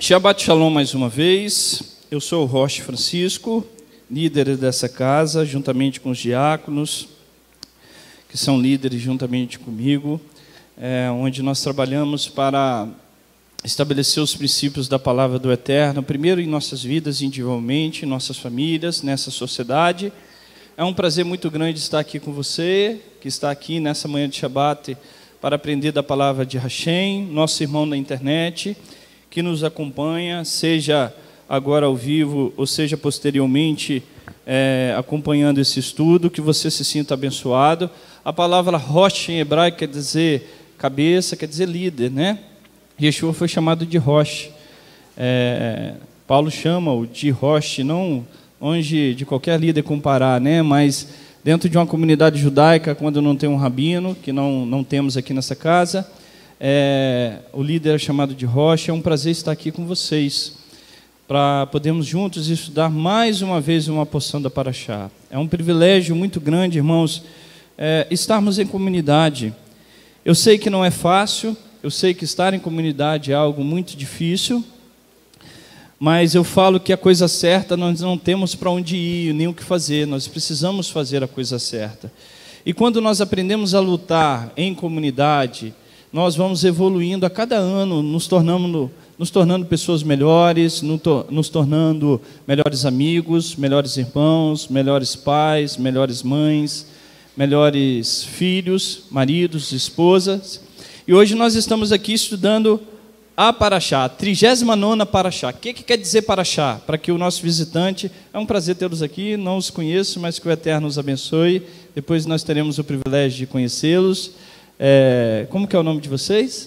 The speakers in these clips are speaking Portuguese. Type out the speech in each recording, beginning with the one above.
Shabbat Shalom mais uma vez. Eu sou o Roche Francisco, líder dessa casa, juntamente com os diáconos, que são líderes juntamente comigo, onde nós trabalhamos para estabelecer os princípios da palavra do Eterno, primeiro em nossas vidas individualmente, em nossas famílias, nessa sociedade. É um prazer muito grande estar aqui com você, que está aqui nessa manhã de Shabbat, para aprender da palavra de Hashem, nosso irmão na internet, que nos acompanha, seja agora ao vivo, ou seja posteriormente acompanhando esse estudo, que você se sinta abençoado. A palavra Rosh em hebraico quer dizer cabeça, quer dizer líder, né? Yeshua foi chamado de Rosh. Paulo chama-o de Rosh, não longe de qualquer líder comparar, né? Mas dentro de uma comunidade judaica, quando não tem um rabino, que não temos aqui nessa casa, o líder é chamado de Rosh. É um prazer estar aqui com vocês, para podermos juntos estudar mais uma vez uma porção da Parashá. É um privilégio muito grande, irmãos, estarmos em comunidade. Eu sei que não é fácil, eu sei que estar em comunidade é algo muito difícil, mas eu falo que a coisa certa nós não temos para onde ir, nem o que fazer, nós precisamos fazer a coisa certa. E quando nós aprendemos a lutar em comunidade, nós vamos evoluindo a cada ano, nos tornando pessoas melhores, nos tornando melhores amigos, melhores irmãos, melhores pais, melhores mães, melhores filhos, maridos, esposas. E hoje nós estamos aqui estudando a Parashá, a 39ª Parashá. O que quer dizer Parashá? Para que o nosso visitante, é um prazer tê-los aqui, não os conheço, mas que o Eterno os abençoe. Depois nós teremos o privilégio de conhecê-los. Como que é o nome de vocês?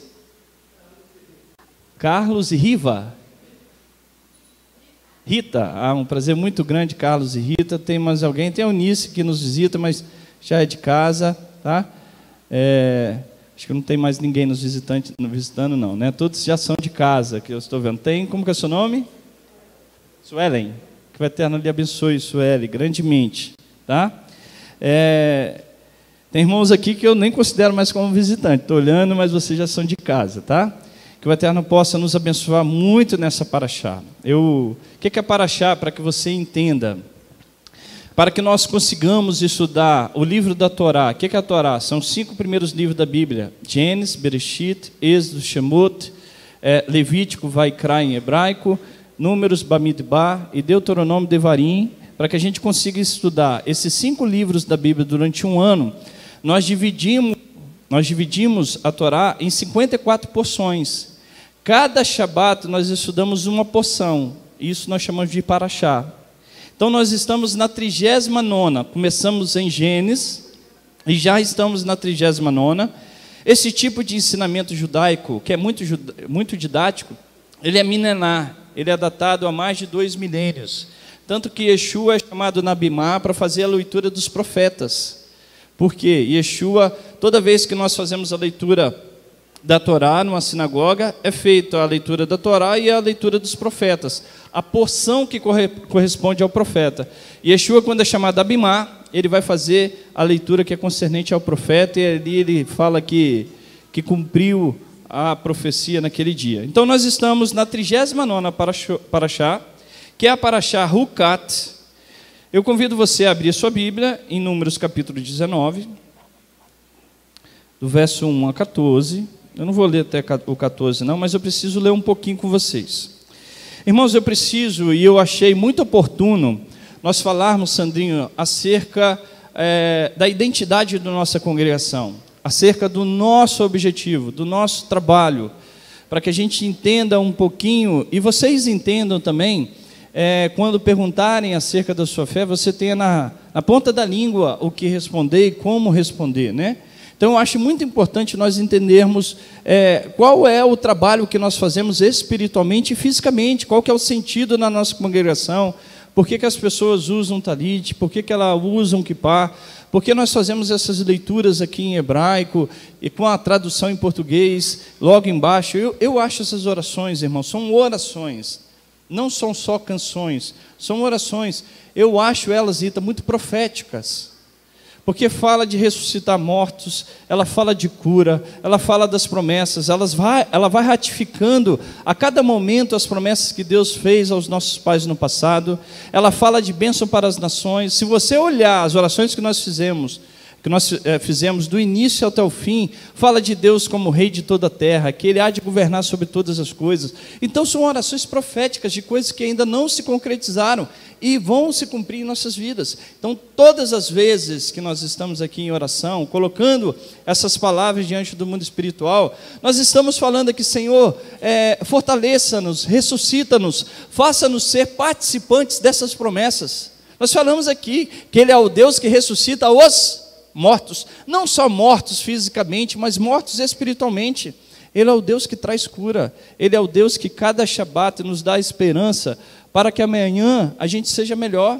Carlos e Riva. Rita, um prazer muito grande, Carlos e Rita. Tem mais alguém? Tem a Eunice que nos visita, mas já é de casa, tá? Acho que não tem mais ninguém nos visitando, não, né? Todos já são de casa, que eu estou vendo. Tem, como que é o seu nome? Suelen. Que o Eterno lhe abençoe, Suelen, grandemente, tá? Tem irmãos aqui que eu nem considero mais como visitante. Estou olhando, mas vocês já são de casa, tá? Que o Eterno possa nos abençoar muito nessa Parashá. O que é Parashá? Para que você entenda. Para que nós consigamos estudar o livro da Torá. O que é a Torá? São 5 primeiros livros da Bíblia. Gênesis, Bereshit, Êxodo, Shemot, Levítico, Vaikra em hebraico, Números, Bamidbar e Deuteronômio, Devarim. Para que a gente consiga estudar esses 5 livros da Bíblia durante um ano, nós dividimos a Torá em 54 porções. Cada Shabat nós estudamos uma porção. Isso nós chamamos de Parashá. Então nós estamos na 39ª, começamos em Gênesis e já estamos na 39ª. Esse tipo de ensinamento judaico, que é muito didático, ele é milenar, ele é datado há mais de 2 milênios. Tanto que Yeshua é chamado Nabimá para fazer a leitura dos profetas. Porque Yeshua, toda vez que nós fazemos a leitura da Torá numa sinagoga, é feita a leitura da Torá e a leitura dos profetas, a porção que corresponde ao profeta. Yeshua, quando é chamado Abimá, ele vai fazer a leitura que é concernente ao profeta, e ali ele fala que cumpriu a profecia naquele dia. Então nós estamos na 39ª Parashá, que é a Parashá Hukat. Eu convido você a abrir a sua Bíblia em Números capítulo 19, do verso 1 a 14. Eu não vou ler até o 14 não, mas eu preciso ler um pouquinho com vocês. Irmãos, eu preciso, e eu achei muito oportuno, nós falarmos, Sandrinho, acerca da identidade da nossa congregação, acerca do nosso objetivo, do nosso trabalho, para que a gente entenda um pouquinho, e vocês entendam também, quando perguntarem acerca da sua fé, você tenha na ponta da língua o que responder e como responder, né? Então, eu acho muito importante nós entendermos qual é o trabalho que nós fazemos espiritualmente e fisicamente, qual que é o sentido na nossa congregação, por que as pessoas usam talit, por que elas usam kippá, por que nós fazemos essas leituras aqui em hebraico e com a tradução em português, logo embaixo. Eu acho essas orações, irmãos, são orações, não são só canções, são orações. Eu acho elas, Rita, muito proféticas. porque fala de ressuscitar mortos, ela fala de cura, ela fala das promessas, ela vai ratificando a cada momento as promessas que Deus fez aos nossos pais no passado, ela fala de bênção para as nações. Se você olhar as orações que nós fizemos do início até o fim, fala de Deus como Rei de toda a terra, que Ele há de governar sobre todas as coisas. Então são orações proféticas de coisas que ainda não se concretizaram e vão se cumprir em nossas vidas. Então todas as vezes que nós estamos aqui em oração, colocando essas palavras diante do mundo espiritual, nós estamos falando aqui: Senhor, fortaleça-nos, ressuscita-nos, faça-nos ser participantes dessas promessas. Nós falamos aqui que Ele é o Deus que ressuscita os mortos, não só mortos fisicamente, mas mortos espiritualmente. Ele é o Deus que traz cura, Ele é o Deus que cada Shabat nos dá esperança para que amanhã a gente seja melhor.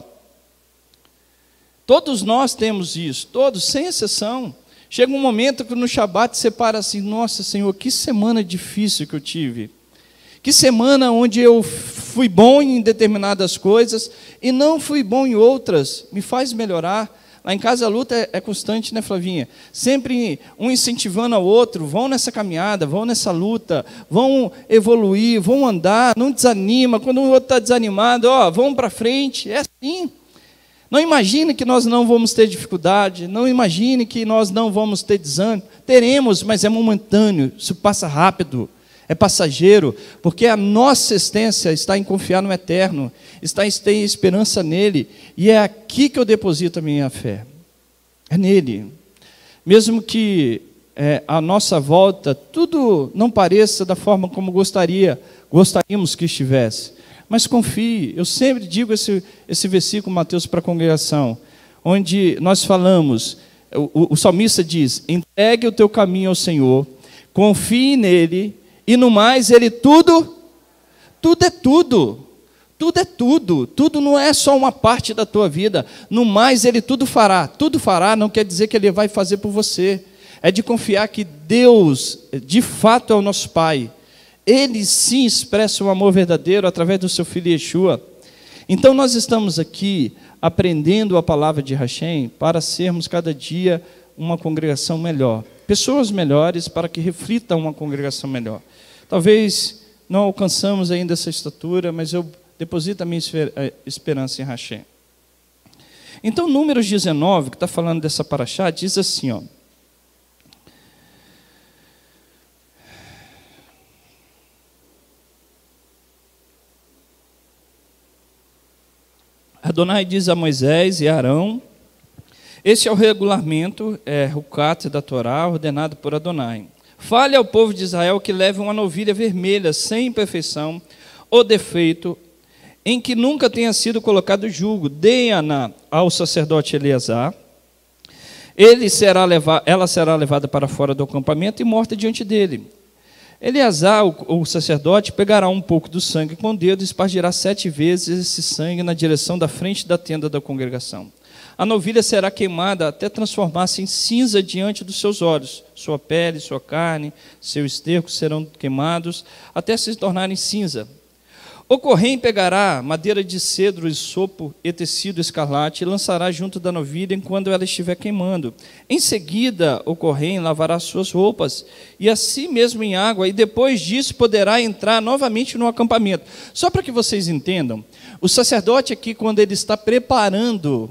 Todos nós temos isso, todos, sem exceção. Chega um momento que no Shabat você para assim: nossa, Senhor, que semana difícil que eu tive, que semana onde eu fui bom em determinadas coisas e não fui bom em outras, me faz melhorar. Lá em casa a luta é constante, né, Flavinha? Sempre um incentivando ao outro: vão nessa caminhada, vão nessa luta, vão evoluir, vão andar, não desanima. Quando o outro está desanimado, vamos para frente. É assim. Não imagine que nós não vamos ter dificuldade, não imagine que nós não vamos ter desânimo. Teremos, mas é momentâneo, isso passa rápido. É passageiro, porque a nossa existência está em confiar no eterno, está em ter esperança nele, e é aqui que eu deposito a minha fé, é nele. Mesmo que à nossa volta tudo não pareça da forma como gostaríamos que estivesse, mas confie. Eu sempre digo esse versículo, Mateus, para a congregação, onde nós falamos, o salmista diz: entregue o teu caminho ao Senhor, confie nele, e no mais Ele tudo é tudo, tudo não é só uma parte da tua vida, no mais Ele tudo fará não quer dizer que Ele vai fazer por você, é de confiar que Deus, de fato, é o nosso Pai, Ele sim expressa um amor verdadeiro através do seu Filho Yeshua. Então nós estamos aqui aprendendo a palavra de Hashem para sermos cada dia uma congregação melhor, pessoas melhores, para que reflitam uma congregação melhor. Talvez não alcançamos ainda essa estatura, mas eu deposito a minha esperança em Hashem. Então, Números 19, que está falando dessa paraxá, diz assim, Adonai diz a Moisés e a Arão: este é o regulamento, o Cat da Torá, ordenado por Adonai. Fale ao povo de Israel que leve uma novilha vermelha, sem imperfeição ou defeito, em que nunca tenha sido colocado julgo. Deem-na ao sacerdote Eleazar. Ela será levada para fora do acampamento e morta diante dele. Eleazar, o sacerdote, pegará um pouco do sangue com o dedo e espargirá 7 vezes esse sangue na direção da frente da tenda da congregação. A novilha será queimada até transformar-se em cinza diante dos seus olhos. Sua pele, sua carne, seu esterco serão queimados até se tornarem cinza. O corrém pegará madeira de cedro, isopo e tecido escarlate e lançará junto da novilha enquanto ela estiver queimando. Em seguida, o corrém lavará suas roupas e a si mesmo em água, e depois disso poderá entrar novamente no acampamento. Só para que vocês entendam, o sacerdote aqui, quando ele está preparando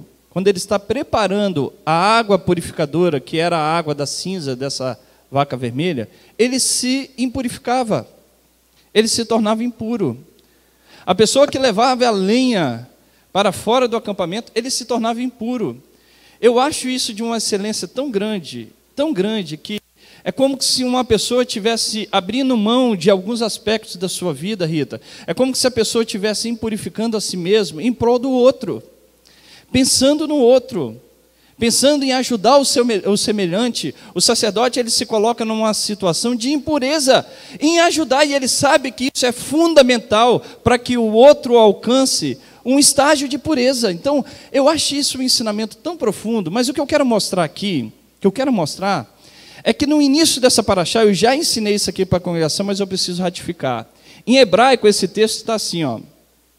a água purificadora, que era a água da cinza dessa vaca vermelha, ele se impurificava, ele se tornava impuro. A pessoa que levava a lenha para fora do acampamento, ele se tornava impuro. Eu acho isso de uma excelência tão grande, que é como se uma pessoa estivesse abrindo mão de alguns aspectos da sua vida, Rita. É como se a pessoa estivesse impurificando a si mesma em prol do outro. Pensando no outro, pensando em ajudar o semelhante. O sacerdote, ele se coloca numa situação de impureza, em ajudar, e ele sabe que isso é fundamental para que o outro alcance um estágio de pureza. Então, eu acho isso um ensinamento tão profundo, mas o que eu quero mostrar aqui, é que no início dessa paraxá, eu já ensinei isso aqui para a congregação, mas eu preciso ratificar. Em hebraico, esse texto está assim,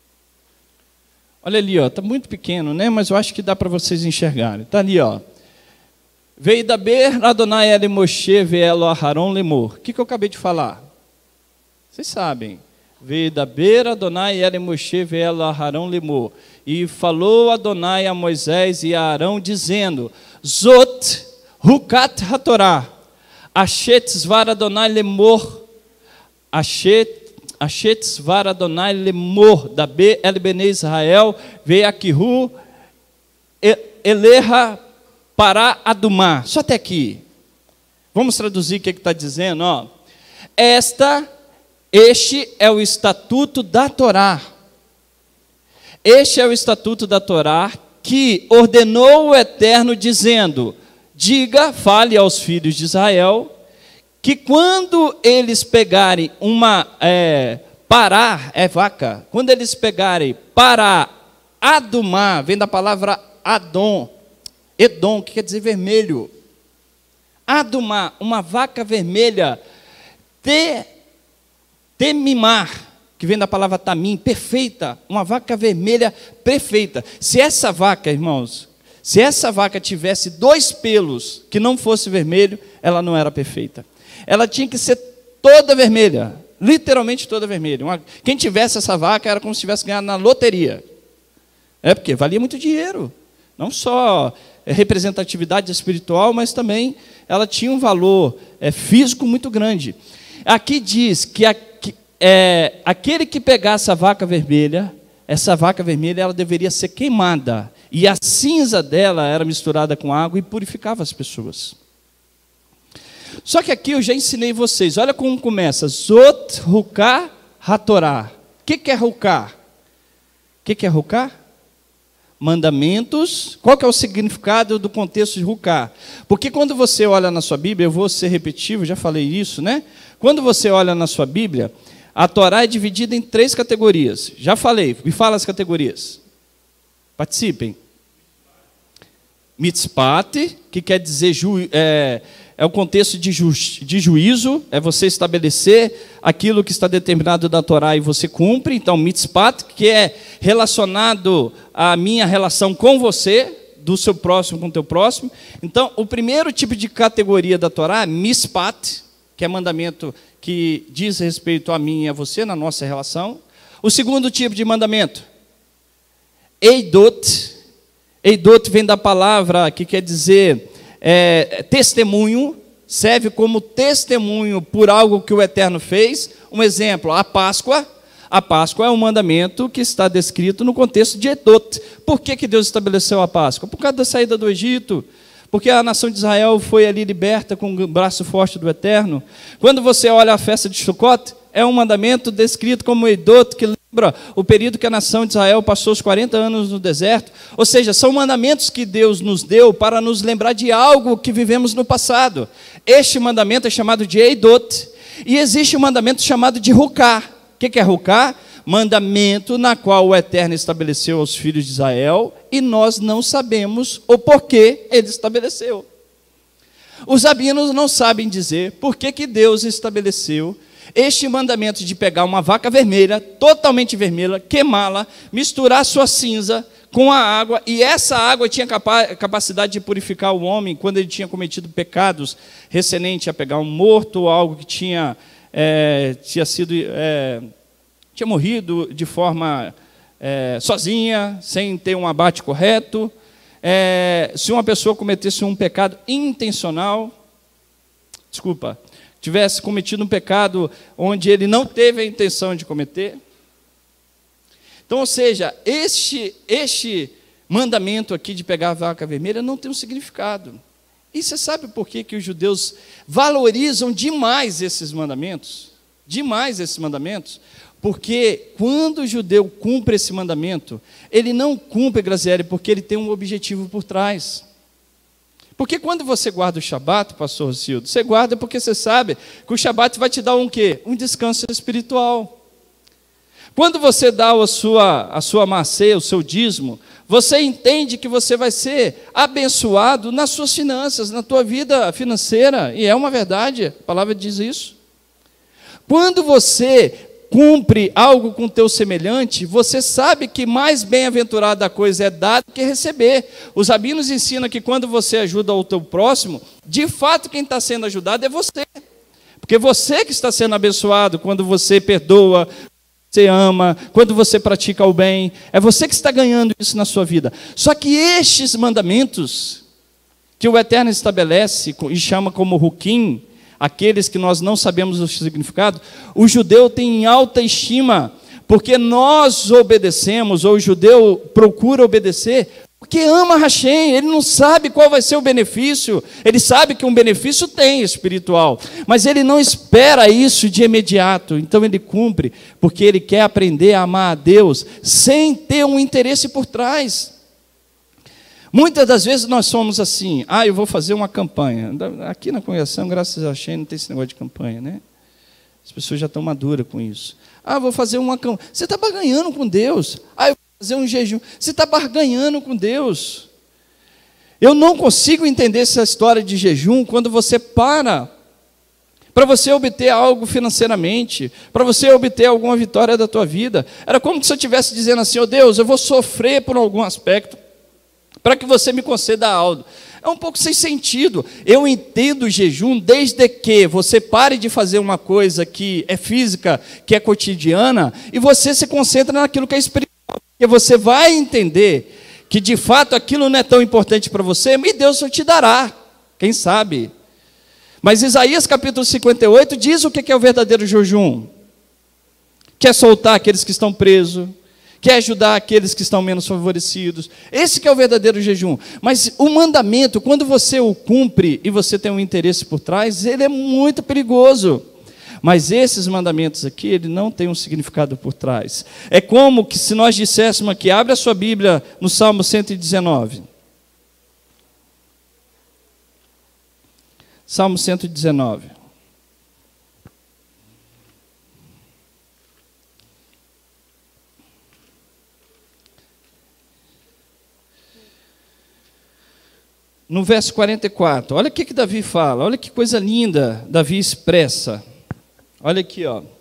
Olha ali, está muito pequeno, né? Mas eu acho que dá para vocês enxergarem. Está ali, Veidaber Adonai ele Moshe veelo Aharon lemor. O que eu acabei de falar? Vocês sabem. Veidaber Adonai ele Moshe veelo Aharon lemor. E falou Adonai a Moisés e a Arão, dizendo: Zot hukat hatorá, achet zvar Adonai lemor, achet zvar Adonai lemor, dabe el bene Israel, veakihu eleha para adumá. Só até aqui. Vamos traduzir o que está dizendo. Ó. Este é o estatuto da Torá. Este é o estatuto da Torá que ordenou o Eterno, dizendo: diga, fale aos filhos de Israel, que quando eles pegarem vaca, quando eles pegarem para adumar, vem da palavra Edom, que quer dizer vermelho. Adumar, uma vaca vermelha, temimar, que vem da palavra tamim, perfeita, uma vaca vermelha perfeita. Se essa vaca, irmãos, se essa vaca tivesse 2 pelos que não fosse vermelho, ela não era perfeita. Ela tinha que ser toda vermelha, literalmente toda vermelha. Quem tivesse essa vaca era como se tivesse ganhado na loteria. Porque valia muito dinheiro. Não só representatividade espiritual, mas também ela tinha um valor físico muito grande. Aqui diz que aquele que pegasse a vaca vermelha, essa vaca vermelha ela deveria ser queimada, e a cinza dela era misturada com água e purificava as pessoas. Só que aqui eu já ensinei vocês, olha como começa: Zot Hukah Hatorá. O que é Hukah? O que é Hukah? Mandamentos. Qual que é o significado do contexto de Hukah? Porque quando você olha na sua Bíblia, eu vou ser repetitivo, já falei isso, né? Quando você olha na sua Bíblia, a Torá é dividida em 3 categorias. Já falei, me fala as categorias. Participem. Mitzpat, que quer dizer é o contexto de juízo, é você estabelecer aquilo que está determinado da Torá e você cumpre. Então, mitzpat, que é relacionado à minha relação com você, do seu próximo com o teu próximo. Então, o primeiro tipo de categoria da Torá é mishpat, que é mandamento que diz respeito a mim e a você, na nossa relação. O segundo tipo de mandamento, eidot. Eidot vem da palavra que quer dizer testemunho, serve como testemunho por algo que o Eterno fez. Um exemplo, a Páscoa. A Páscoa é um mandamento que está descrito no contexto de Eidot. Por que Deus estabeleceu a Páscoa? Por causa da saída do Egito. Porque a nação de Israel foi ali liberta com o braço forte do Eterno. Quando você olha a festa de Sukkot, é um mandamento descrito como Eidot, que lembra o período que a nação de Israel passou os 40 anos no deserto. Ou seja, são mandamentos que Deus nos deu para nos lembrar de algo que vivemos no passado. Este mandamento é chamado de Eidot. E existe um mandamento chamado de Hukah. O que é Hukah? Mandamento na qual o Eterno estabeleceu aos filhos de Israel, e nós não sabemos o porquê ele estabeleceu. Os rabinos não sabem dizer por que Deus estabeleceu este mandamento de pegar uma vaca vermelha, totalmente vermelha, queimá-la, misturar sua cinza com a água, e essa água tinha capacidade de purificar o homem quando ele tinha cometido pecados recenente a pegar um morto, ou algo que tinha morrido de forma sozinha, sem ter um abate correto. Se uma pessoa cometesse um pecado intencional, tivesse cometido um pecado onde ele não teve a intenção de cometer. Então, ou seja, este mandamento aqui de pegar a vaca vermelha não tem um significado. E você sabe por que os judeus valorizam demais esses mandamentos? Demais esses mandamentos? Porque quando o judeu cumpre esse mandamento, ele não cumpre, Graziele, porque ele tem um objetivo por trás. Porque quando você guarda o Shabat, pastor Rocildo, você guarda porque você sabe que o Shabat vai te dar um quê? Um descanso espiritual. Quando você dá a sua maceia, o seu dízimo, você entende que você vai ser abençoado nas suas finanças, na tua vida financeira, e é uma verdade, a palavra diz isso. Quando você cumpre algo com o teu semelhante, você sabe que mais bem-aventurada a coisa é dar do que receber. Os rabinos ensinam que quando você ajuda o teu próximo, de fato quem está sendo ajudado é você. Porque você que está sendo abençoado quando você perdoa, você ama, quando você pratica o bem, é você que está ganhando isso na sua vida. Só que estes mandamentos que o Eterno estabelece e chama como Hukim, aqueles que nós não sabemos o significado, o judeu tem em alta estima, porque nós obedecemos, ou o judeu procura obedecer, porque ama Hashem, ele não sabe qual vai ser o benefício, ele sabe que um benefício tem espiritual, mas ele não espera isso de imediato, então ele cumpre, porque ele quer aprender a amar a Deus, sem ter um interesse por trás. Muitas das vezes nós somos assim, eu vou fazer uma campanha. Aqui na congregação, graças a Hashem, não tem esse negócio de campanha, né? As pessoas já estão maduras com isso. Vou fazer uma campanha. Você está barganhando com Deus. Eu vou fazer um jejum. Você está barganhando com Deus. Eu não consigo entender essa história de jejum quando você para você obter algo financeiramente, para você obter alguma vitória da tua vida. Era como se eu estivesse dizendo assim, Deus, eu vou sofrer por algum aspecto, para que você me conceda algo. É um pouco sem sentido. Eu entendo o jejum desde que você pare de fazer uma coisa que é física, que é cotidiana, e você se concentra naquilo que é espiritual. Porque você vai entender que de fato aquilo não é tão importante para você, e Deus te dará, quem sabe. Mas Isaías capítulo 58 diz o que é o verdadeiro jejum. Quer soltar aqueles que estão presos, quer ajudar aqueles que estão menos favorecidos. Esse que é o verdadeiro jejum. Mas o mandamento, quando você o cumpre e você tem um interesse por trás, ele é muito perigoso. Mas esses mandamentos aqui, ele não tem um significado por trás. É como que se nós disséssemos aqui, abre a sua Bíblia no Salmo 119. Salmo 119. No verso 44, olha o que Davi fala, olha que coisa linda Davi expressa. Olha aqui,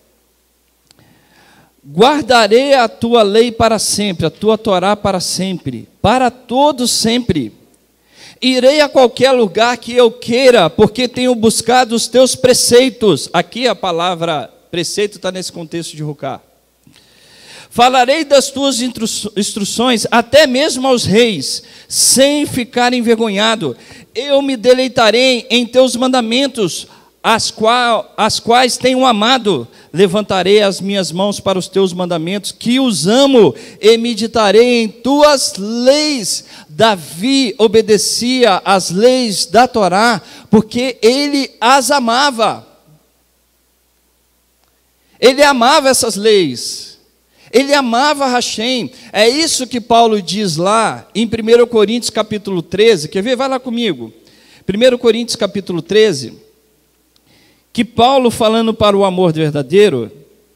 guardarei a tua lei para sempre, a tua Torá para sempre, para todos sempre. Irei a qualquer lugar que eu queira, porque tenho buscado os teus preceitos. Aqui a palavra preceito está nesse contexto de Rucá. Falarei das tuas instruções até mesmo aos reis, sem ficar envergonhado. Eu me deleitarei em teus mandamentos, as quais tenho amado. Levantarei as minhas mãos para os teus mandamentos, que os amo, e meditarei em tuas leis. Davi obedecia às leis da Torá, porque ele as amava. Ele amava essas leis. Ele amava Hashem. É isso que Paulo diz lá em 1 Coríntios capítulo 13. Quer ver? Vai lá comigo. 1 Coríntios capítulo 13. Que Paulo, falando para o amor verdadeiro,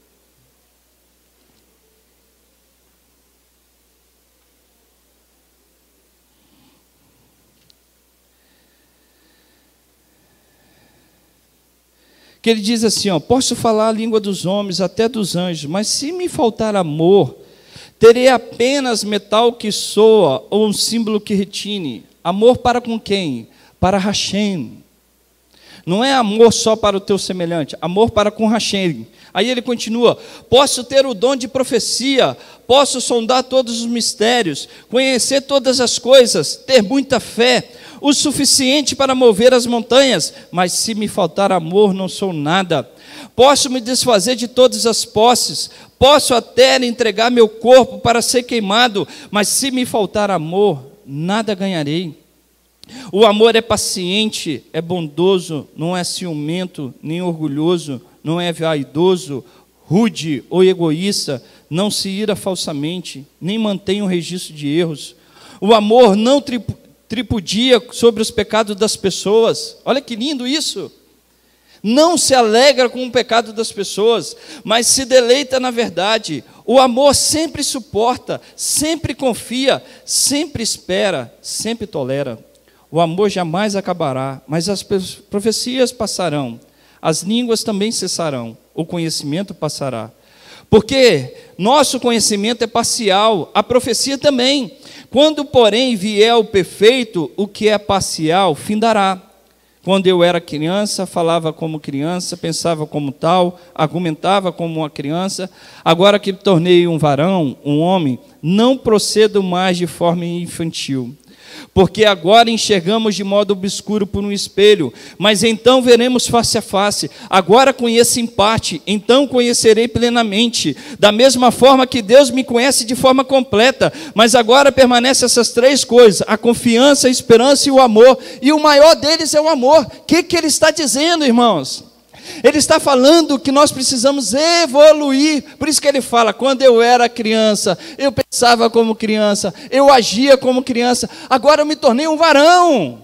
que ele diz assim, posso falar a língua dos homens, até dos anjos, mas se me faltar amor, terei apenas metal que soa, ou um símbolo que retine. Amor para com quem? Para Hashem. Não é amor só para o teu semelhante, amor para com Hashem. Aí ele continua, posso ter o dom de profecia, posso sondar todos os mistérios, conhecer todas as coisas, ter muita fé, o suficiente para mover as montanhas, mas se me faltar amor, não sou nada. Posso me desfazer de todas as posses, posso até entregar meu corpo para ser queimado, mas se me faltar amor, nada ganharei. O amor é paciente, é bondoso, não é ciumento, nem orgulhoso, não é vaidoso, rude ou egoísta, não se ira falsamente, nem mantém um registro de erros. O amor não tripudia sobre os pecados das pessoas. Olha que lindo isso. Não se alegra com o pecado das pessoas, mas se deleita na verdade. O amor sempre suporta, sempre confia, sempre espera, sempre tolera. O amor jamais acabará, mas as profecias passarão, as línguas também cessarão, o conhecimento passará. Porque nosso conhecimento é parcial, a profecia também. Quando, porém, vier o perfeito, o que é parcial findará. Quando eu era criança, falava como criança, pensava como tal, argumentava como uma criança. Agora que me tornei um varão, um homem, não procedo mais de forma infantil. Porque agora enxergamos de modo obscuro por um espelho, mas então veremos face a face. Agora conheço em parte, então conhecerei plenamente, da mesma forma que Deus me conhece de forma completa. Mas agora permanecem essas três coisas: a confiança, a esperança e o amor. E o maior deles é o amor. O que ele está dizendo, irmãos? Ele está falando que nós precisamos evoluir. Por isso que ele fala: quando eu era criança, eu pensava como criança, eu agia como criança, agora eu me tornei um varão.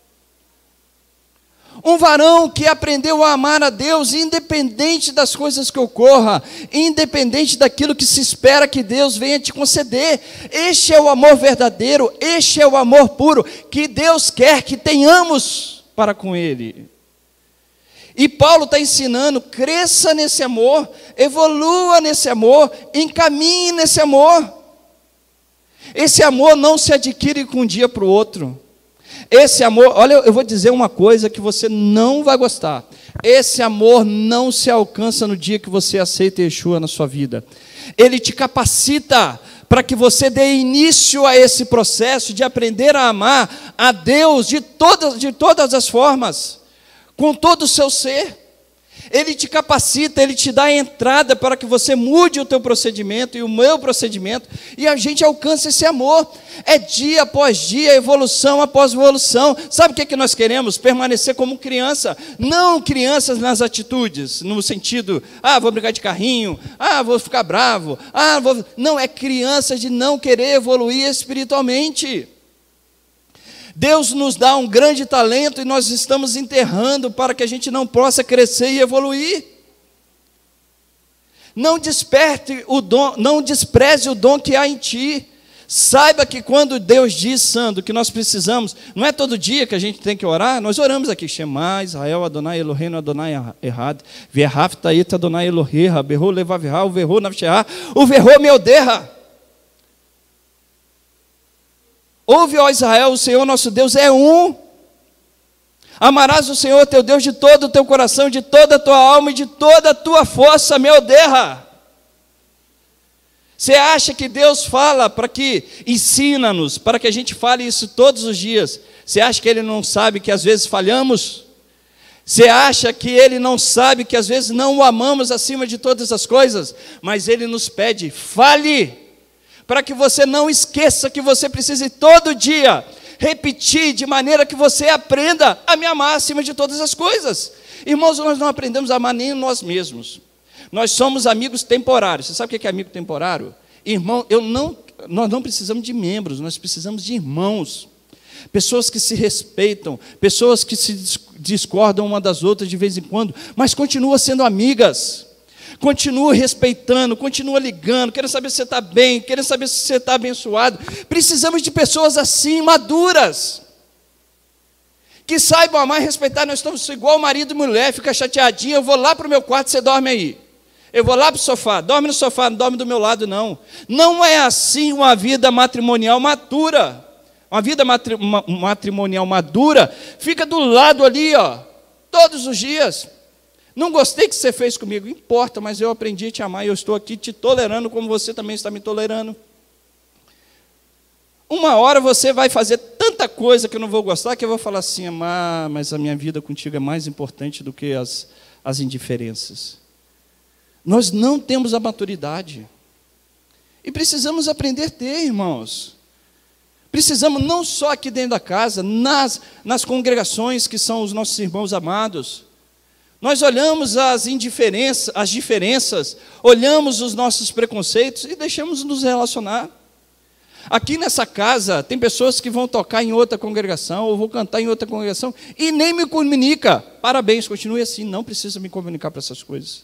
Um varão que aprendeu a amar a Deus, independente das coisas que ocorram, independente daquilo que se espera que Deus venha te conceder. Este é o amor verdadeiro, este é o amor puro, que Deus quer que tenhamos para com Ele. E Paulo está ensinando: cresça nesse amor, evolua nesse amor, encaminhe nesse amor. Esse amor não se adquire de um dia para o outro. Esse amor, olha, eu vou dizer uma coisa que você não vai gostar. Esse amor não se alcança no dia que você aceita Yeshua na sua vida. Ele te capacita para que você dê início a esse processo de aprender a amar a Deus de todas as formas, com todo o seu ser. Ele te capacita, ele te dá a entrada para que você mude o teu procedimento e o meu procedimento, e a gente alcança esse amor. É dia após dia, evolução após evolução. Sabe o que nós queremos? Permanecer como criança. Não crianças nas atitudes, no sentido: vou brincar de carrinho, vou ficar bravo, Não, é criança de não querer evoluir espiritualmente. Deus nos dá um grande talento e nós estamos enterrando para que a gente não possa crescer e evoluir. Não desperte o dom, não despreze o dom que há em ti. Saiba que quando Deus diz, Sandro, que nós precisamos, não é todo dia que a gente tem que orar. Nós oramos aqui: Shema Israel Adonai Eloheinu Adonai Errad, Verhaf Taet Adonai Eloheha, Berro Levavirá, o Verro Navsheá, o Verro Meoderra. Ouve, ó Israel, o Senhor nosso Deus é um. Amarás o Senhor teu Deus de todo o teu coração, de toda a tua alma e de toda a tua força, meu Deus. Você acha que Deus fala para que ensina-nos, para que a gente fale isso todos os dias? Você acha que Ele não sabe que às vezes falhamos? Você acha que Ele não sabe que às vezes não o amamos acima de todas as coisas? Mas Ele nos pede: fale, para que você não esqueça que você precisa todo dia repetir, de maneira que você aprenda a me amar acima de todas as coisas. Irmãos, nós não aprendemos a amar nem nós mesmos. Nós somos amigos temporários. Você sabe o que é amigo temporário? Irmão, nós não precisamos de membros, nós precisamos de irmãos. Pessoas que se respeitam, pessoas que se discordam uma das outras de vez em quando, mas continuam sendo amigas. Continua respeitando, continua ligando, querendo saber se você está bem, querendo saber se você está abençoado. Precisamos de pessoas assim, maduras, que saibam amar e respeitar. Nós estamos igual marido e mulher, fica chateadinho: eu vou lá para o meu quarto, você dorme aí. Eu vou lá para o sofá, dorme no sofá, não dorme do meu lado, não. Não é assim uma vida matrimonial madura. Uma vida matrimonial madura fica do lado ali, todos os dias. Não gostei que você fez comigo, importa, mas eu aprendi a te amar e eu estou aqui te tolerando como você também está me tolerando. Uma hora você vai fazer tanta coisa que eu não vou gostar, que eu vou falar assim: mas a minha vida contigo é mais importante do que as indiferenças. Nós não temos a maturidade. E precisamos aprender a ter, irmãos. Precisamos não só aqui dentro da casa, nas congregações que são os nossos irmãos amados. Nós olhamos as diferenças, olhamos os nossos preconceitos e deixamos nos relacionar. Aqui nessa casa, tem pessoas que vão tocar em outra congregação, ou vão cantar em outra congregação, e nem me comunica. Parabéns, continue assim, não precisa me comunicar para essas coisas.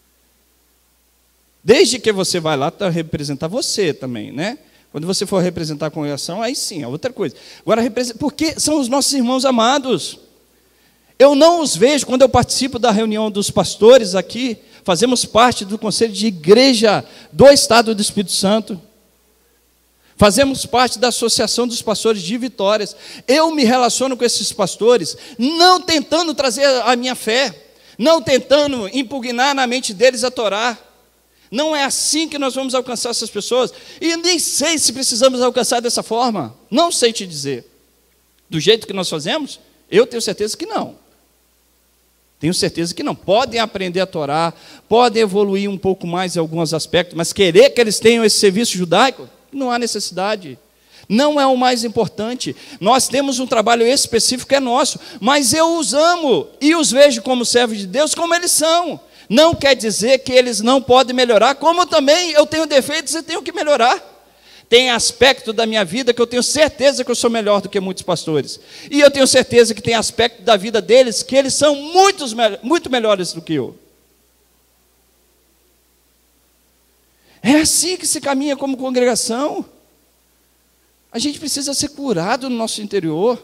Desde que você vai lá para representar você também, né? Quando você for representar a congregação, aí sim, é outra coisa. Agora, porque são os nossos irmãos amados. Eu não os vejo, quando eu participo da reunião dos pastores aqui, fazemos parte do conselho de igreja do Estado do Espírito Santo, fazemos parte da Associação dos Pastores de Vitórias. Eu me relaciono com esses pastores, não tentando trazer a minha fé, não tentando impugnar na mente deles a Torá. Não é assim que nós vamos alcançar essas pessoas, e nem sei se precisamos alcançar dessa forma, não sei te dizer. Do jeito que nós fazemos, eu tenho certeza que não. Tenho certeza que não. Podem aprender a Torá, podem evoluir um pouco mais em alguns aspectos, mas querer que eles tenham esse serviço judaico, não há necessidade. Não é o mais importante. Nós temos um trabalho específico que é nosso, mas eu os amo e os vejo como servos de Deus, como eles são. Não quer dizer que eles não podem melhorar, como também eu tenho defeitos e tenho que melhorar. Tem aspecto da minha vida que eu tenho certeza que eu sou melhor do que muitos pastores. E eu tenho certeza que tem aspecto da vida deles que eles são muito melhores do que eu. É assim que se caminha como congregação. A gente precisa ser curado no nosso interior.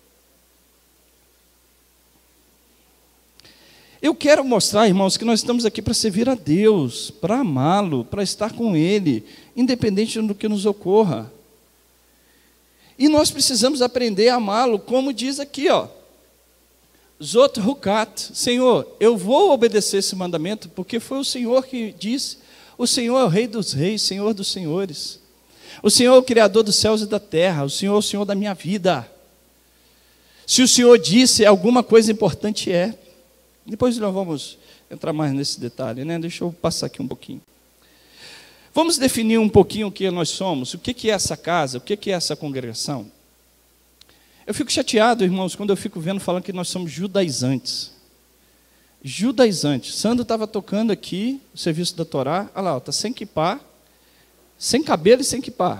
Eu quero mostrar, irmãos, que nós estamos aqui para servir a Deus, para amá-lo, para estar com Ele, independente do que nos ocorra. E nós precisamos aprender a amá-lo, como diz aqui, ó. Zot Hukat, Senhor, eu vou obedecer esse mandamento, porque foi o Senhor que disse. O Senhor é o Rei dos Reis, Senhor dos Senhores. O Senhor é o Criador dos céus e da terra. O Senhor é o Senhor da minha vida. Se o Senhor disse alguma coisa importante, é. Depois nós vamos entrar mais nesse detalhe, né? Deixa eu passar aqui um pouquinho. Vamos definir um pouquinho o que nós somos, o que é essa casa, o que é essa congregação. Eu fico chateado, irmãos, quando eu fico vendo falando que nós somos judaizantes. Judaizantes. Sandro estava tocando aqui o serviço da Torá. Olha lá, está sem quipá, sem cabelo e sem quipá.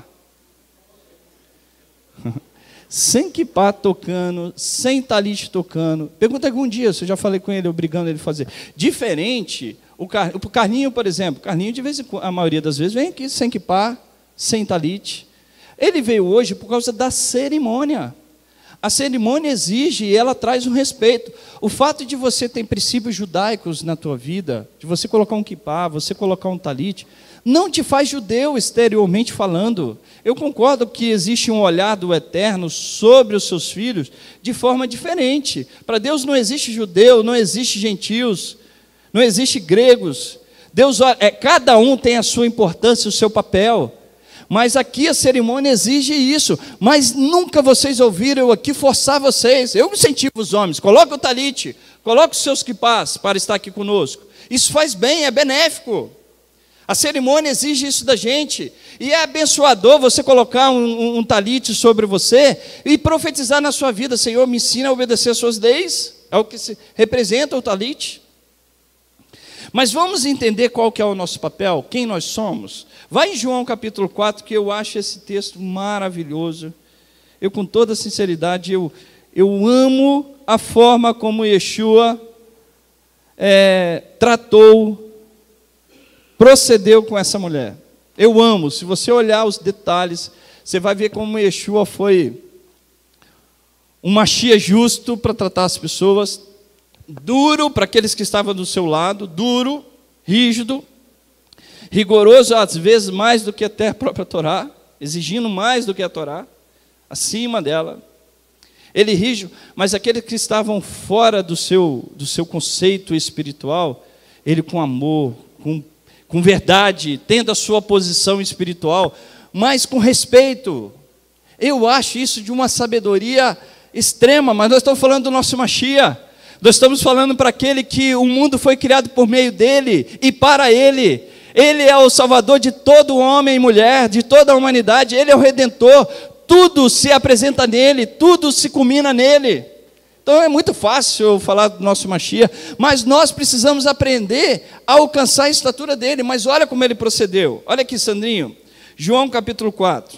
Sem quipá tocando, sem talit tocando. Pergunta algum dia, se eu já falei com ele, obrigando ele a fazer. Diferente, o Carlinho, por exemplo. Carlinho, de vez em quando, a maioria das vezes, vem aqui sem quipá, sem talit. Ele veio hoje por causa da cerimônia. A cerimônia exige e ela traz um respeito. O fato de você ter princípios judaicos na tua vida, de você colocar um quipá, você colocar um talit, não te faz judeu exteriormente falando. Eu concordo que existe um olhar do Eterno sobre os seus filhos de forma diferente. Para Deus não existe judeu, não existe gentios, não existe gregos. Deus, cada um tem a sua importância, o seu papel. Mas aqui a cerimônia exige isso. Mas nunca vocês ouviram eu aqui forçar vocês. Eu incentivo os homens, coloque o talit, coloque os seus quipás para estar aqui conosco. Isso faz bem, é benéfico. A cerimônia exige isso da gente. E é abençoador você colocar um talit sobre você e profetizar na sua vida. Senhor, me ensina a obedecer as suas leis. É o que representa o talit. Mas vamos entender qual que é o nosso papel, quem nós somos. Vai em João capítulo 4, que eu acho esse texto maravilhoso. Eu, com toda sinceridade, eu amo a forma como Yeshua procedeu com essa mulher. Eu amo. Se você olhar os detalhes, você vai ver como Yeshua foi um Mashiach justo para tratar as pessoas, duro para aqueles que estavam do seu lado, duro, rígido, rigoroso às vezes mais do que até a própria Torá, exigindo mais do que a Torá, acima dela. Ele rígido, mas aqueles que estavam fora do seu conceito espiritual, ele com amor, com verdade, tendo a sua posição espiritual, mas com respeito. Eu acho isso de uma sabedoria extrema, mas nós estamos falando do nosso Mashiach. Nós estamos falando para aquele que o mundo foi criado por meio dele e para ele. Ele é o salvador de todo homem e mulher, de toda a humanidade. Ele é o Redentor. Tudo se apresenta nele, tudo se culmina nele. Então é muito fácil falar do nosso Mashiach, mas nós precisamos aprender a alcançar a estatura dele. Mas olha como ele procedeu. Olha aqui, Sandrinho. João capítulo 4.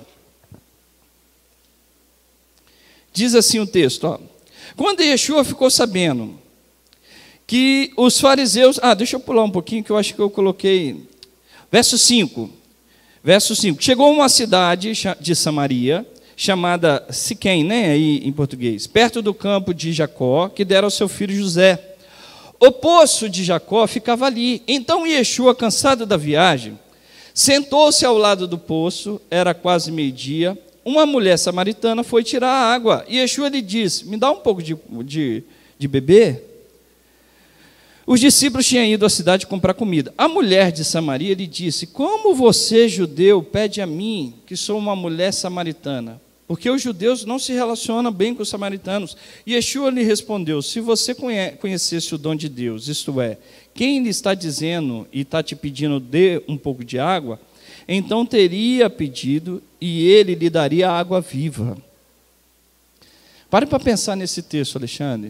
Diz assim o texto, ó. Quando Yeshua ficou sabendo que os fariseus... deixa eu pular um pouquinho, que eu acho que eu coloquei... Verso 5. Chegou a uma cidade de Samaria, chamada Siquém, né, aí em português, perto do campo de Jacó, que dera ao seu filho José. O poço de Jacó ficava ali. Então Yeshua, cansado da viagem, sentou-se ao lado do poço, era quase meio-dia. Uma mulher samaritana foi tirar a água. E Yeshua lhe disse: me dá um pouco de beber. Os discípulos tinham ido à cidade comprar comida. A mulher de Samaria lhe disse: como você, judeu, pede a mim, que sou uma mulher samaritana? Porque os judeus não se relacionam bem com os samaritanos. E Yeshua lhe respondeu: se você conhecesse o dom de Deus, isto é, quem lhe está dizendo e está te pedindo dê um pouco de água, então teria pedido e ele lhe daria água viva. Pare para pensar nesse texto, Alexandre.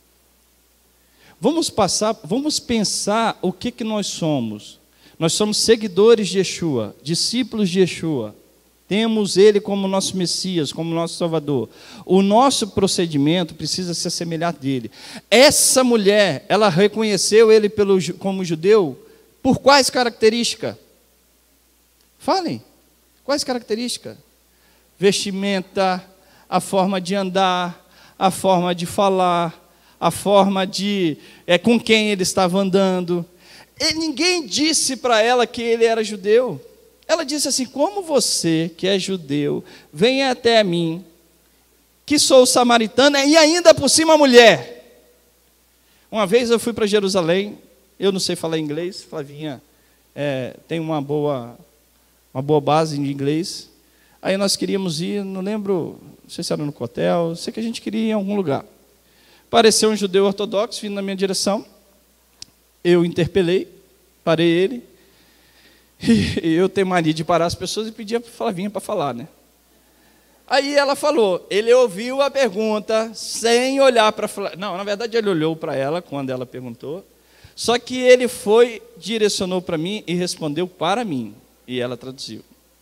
Vamos pensar o que nós somos. Nós somos seguidores de Yeshua, discípulos de Yeshua. Temos Ele como nosso Messias, como nosso Salvador. O nosso procedimento precisa se assemelhar dele. Essa mulher, ela reconheceu Ele como judeu por quais características? Falem. Quais características? Vestimenta, a forma de andar, a forma de falar, a forma de com quem ele estava andando. E ninguém disse para ela que ele era judeu. Ela disse assim: como você, que é judeu, vem até a mim, que sou samaritana, e ainda por cima mulher. Uma vez eu fui para Jerusalém, eu não sei falar inglês, Flavinha tem uma boa base de inglês. Aí nós queríamos ir, não lembro, não sei se era no hotel, sei que a gente queria ir em algum lugar. Apareceu um judeu ortodoxo vindo na minha direção, eu interpelei, parei ele, e eu tenho mania de parar as pessoas e pedia para Flavinha para falar, né? Aí ela falou, ele ouviu a pergunta sem olhar para Flavinha. Não, na verdade ele olhou para ela quando ela perguntou, só que ele direcionou para mim e respondeu para mim, e ela traduziu.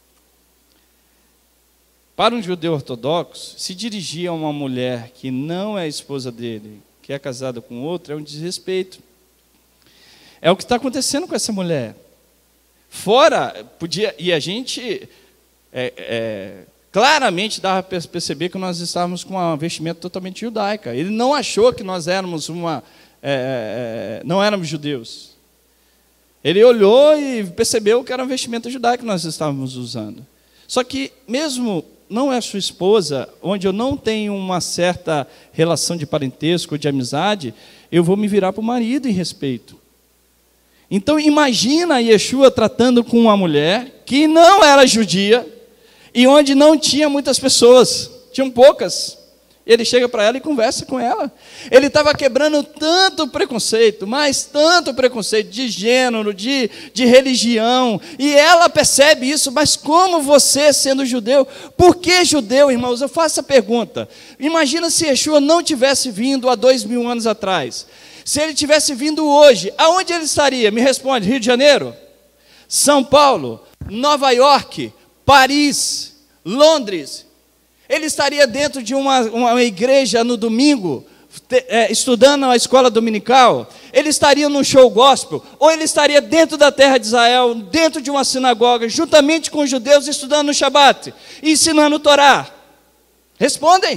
Para um judeu ortodoxo, se dirigir a uma mulher que não é a esposa dele, que é casada com outro, é um desrespeito. É o que está acontecendo com essa mulher. Fora, e a gente claramente dava para perceber que nós estávamos com uma vestimenta totalmente judaica. Ele não achou que nós éramos não éramos judeus. Ele olhou e percebeu que era uma vestimenta judaica que nós estávamos usando. Só que mesmo não é sua esposa, onde eu não tenho uma certa relação de parentesco, de amizade, eu vou me virar para o marido em respeito. Então imagina Yeshua tratando com uma mulher que não era judia e onde não tinha muitas pessoas, tinham poucas. Ele chega para ela e conversa com ela. Ele estava quebrando tanto preconceito, mas tanto preconceito de gênero, de religião. E ela percebe isso, mas como você, sendo judeu, por que judeu, irmãos? Eu faço a pergunta. Imagina se Yeshua não tivesse vindo há 2000 anos atrás. Se ele tivesse vindo hoje, aonde ele estaria? Me responde, Rio de Janeiro? São Paulo? Nova York? Paris? Londres? Ele estaria dentro de uma igreja no domingo, estudando a escola dominical? Ele estaria num show gospel? Ou ele estaria dentro da terra de Israel, dentro de uma sinagoga, juntamente com os judeus, estudando o Shabat, ensinando o Torá? Respondem.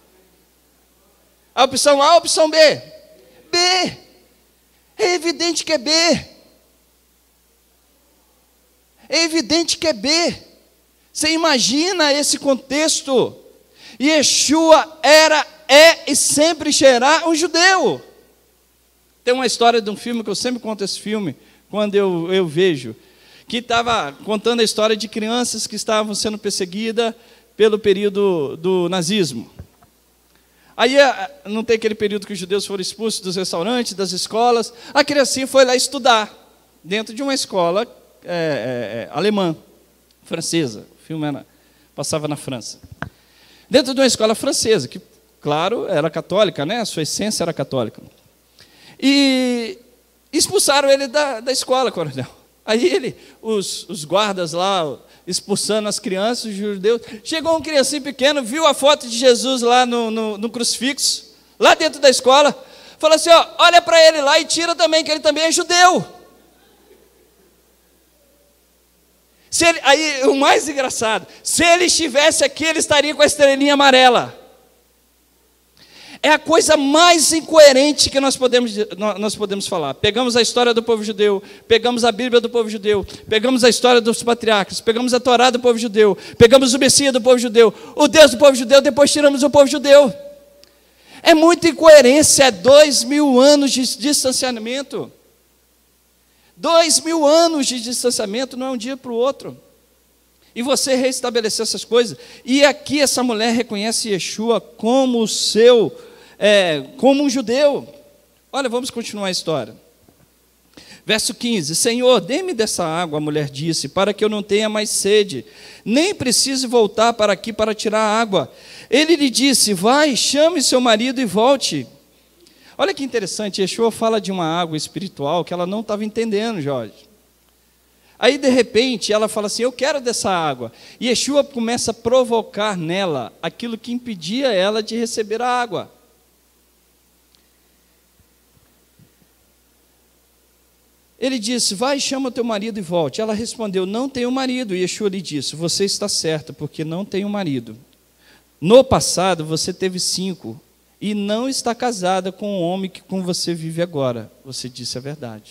A opção A ou a opção B? B. É evidente que é B. É evidente que é B. Você imagina esse contexto? Yeshua é e sempre será um judeu. Tem uma história de um filme que eu sempre conto esse filme, quando eu vejo, que estava contando a história de crianças que estavam sendo perseguidas pelo período do nazismo. Aí não tem aquele período que os judeus foram expulsos dos restaurantes, das escolas. A criancinha foi lá estudar, dentro de uma escola alemã, francesa. O filme passava na França. Dentro de uma escola francesa, que, claro, era católica, né? A sua essência era católica. E expulsaram ele da escola, coronel. Aí os guardas lá, expulsando as crianças, os judeus. Chegou um criancinho pequeno, viu a foto de Jesus lá no crucifixo, lá dentro da escola. Falou assim, olha para ele lá e tira também, que ele também é judeu. Aí, o mais engraçado, se ele estivesse aqui, ele estaria com a estrelinha amarela. É a coisa mais incoerente que nós podemos falar. Pegamos a história do povo judeu, pegamos a Bíblia do povo judeu, pegamos a história dos patriarcas, pegamos a Torá do povo judeu, pegamos o Messias do povo judeu, o Deus do povo judeu, depois tiramos o povo judeu. É muita incoerência, é 2000 anos de distanciamento. 2000 anos de distanciamento não é um dia para o outro. E você reestabeleceu essas coisas. E aqui essa mulher reconhece Yeshua como como um judeu. Olha, vamos continuar a história. Verso 15: Senhor, dê-me dessa água, a mulher disse, para que eu não tenha mais sede, nem precise voltar para aqui para tirar a água. Ele lhe disse: vai, chame seu marido e volte. Olha que interessante, Yeshua fala de uma água espiritual que ela não estava entendendo, Jorge. Aí, de repente, ela fala assim: eu quero dessa água. E Yeshua começa a provocar nela aquilo que impedia ela de receber a água. Ele disse: vai, chama teu marido e volte. Ela respondeu: não tenho marido. E Yeshua lhe disse: você está certa, porque não tenho marido. No passado você teve 5, e não está casada com o homem que com você vive agora. Você disse a verdade.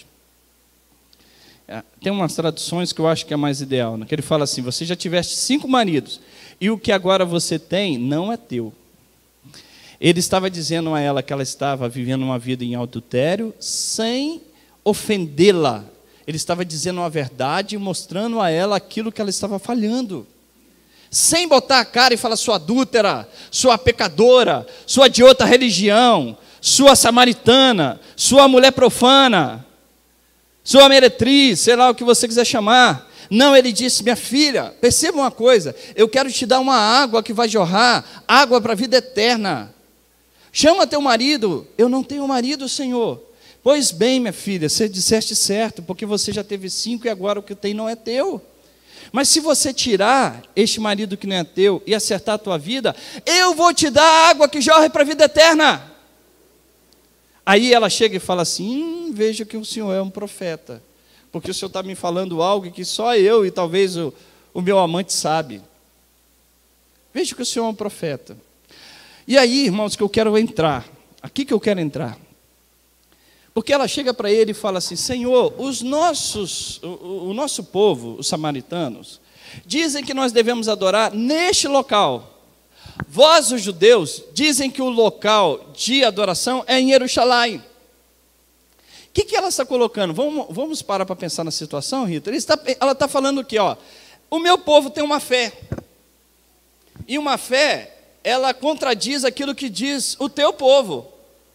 Tem umas traduções que eu acho que é mais ideal, né? Que ele fala assim: você já tiveste 5 maridos, e o que agora você tem não é teu. Ele estava dizendo a ela que ela estava vivendo uma vida em adultério, sem ofendê-la. Ele estava dizendo a verdade, mostrando a ela aquilo que ela estava falhando. Sem botar a cara e falar: sua adúltera, sua pecadora, sua de outra religião, sua samaritana, sua mulher profana, sua meretriz, sei lá o que você quiser chamar. Não, ele disse: minha filha, perceba uma coisa, eu quero te dar uma água que vai jorrar, água para a vida eterna. Chama teu marido. Eu não tenho marido, Senhor. Pois bem, minha filha, você disseste certo, porque você já teve 5 e agora o que tem não é teu. Mas se você tirar este marido que não é teu e acertar a tua vida, eu vou te dar a água que jorra para a vida eterna. Aí ela chega e fala assim: veja que o senhor é um profeta, porque o senhor está me falando algo que só eu e talvez o meu amante sabe. Veja que o senhor é um profeta. E aí, irmãos, que eu quero entrar, aqui que eu quero entrar. Porque ela chega para ele e fala assim: Senhor, o nosso povo, os samaritanos, dizem que nós devemos adorar neste local. Vós, os judeus, dizem que o local de adoração é em Jerusalém. O que ela está colocando? Vamos parar para pensar na situação, Rita? Ela está falando aqui, ó, o meu povo tem uma fé. E uma fé, ela contradiz aquilo que diz o teu povo.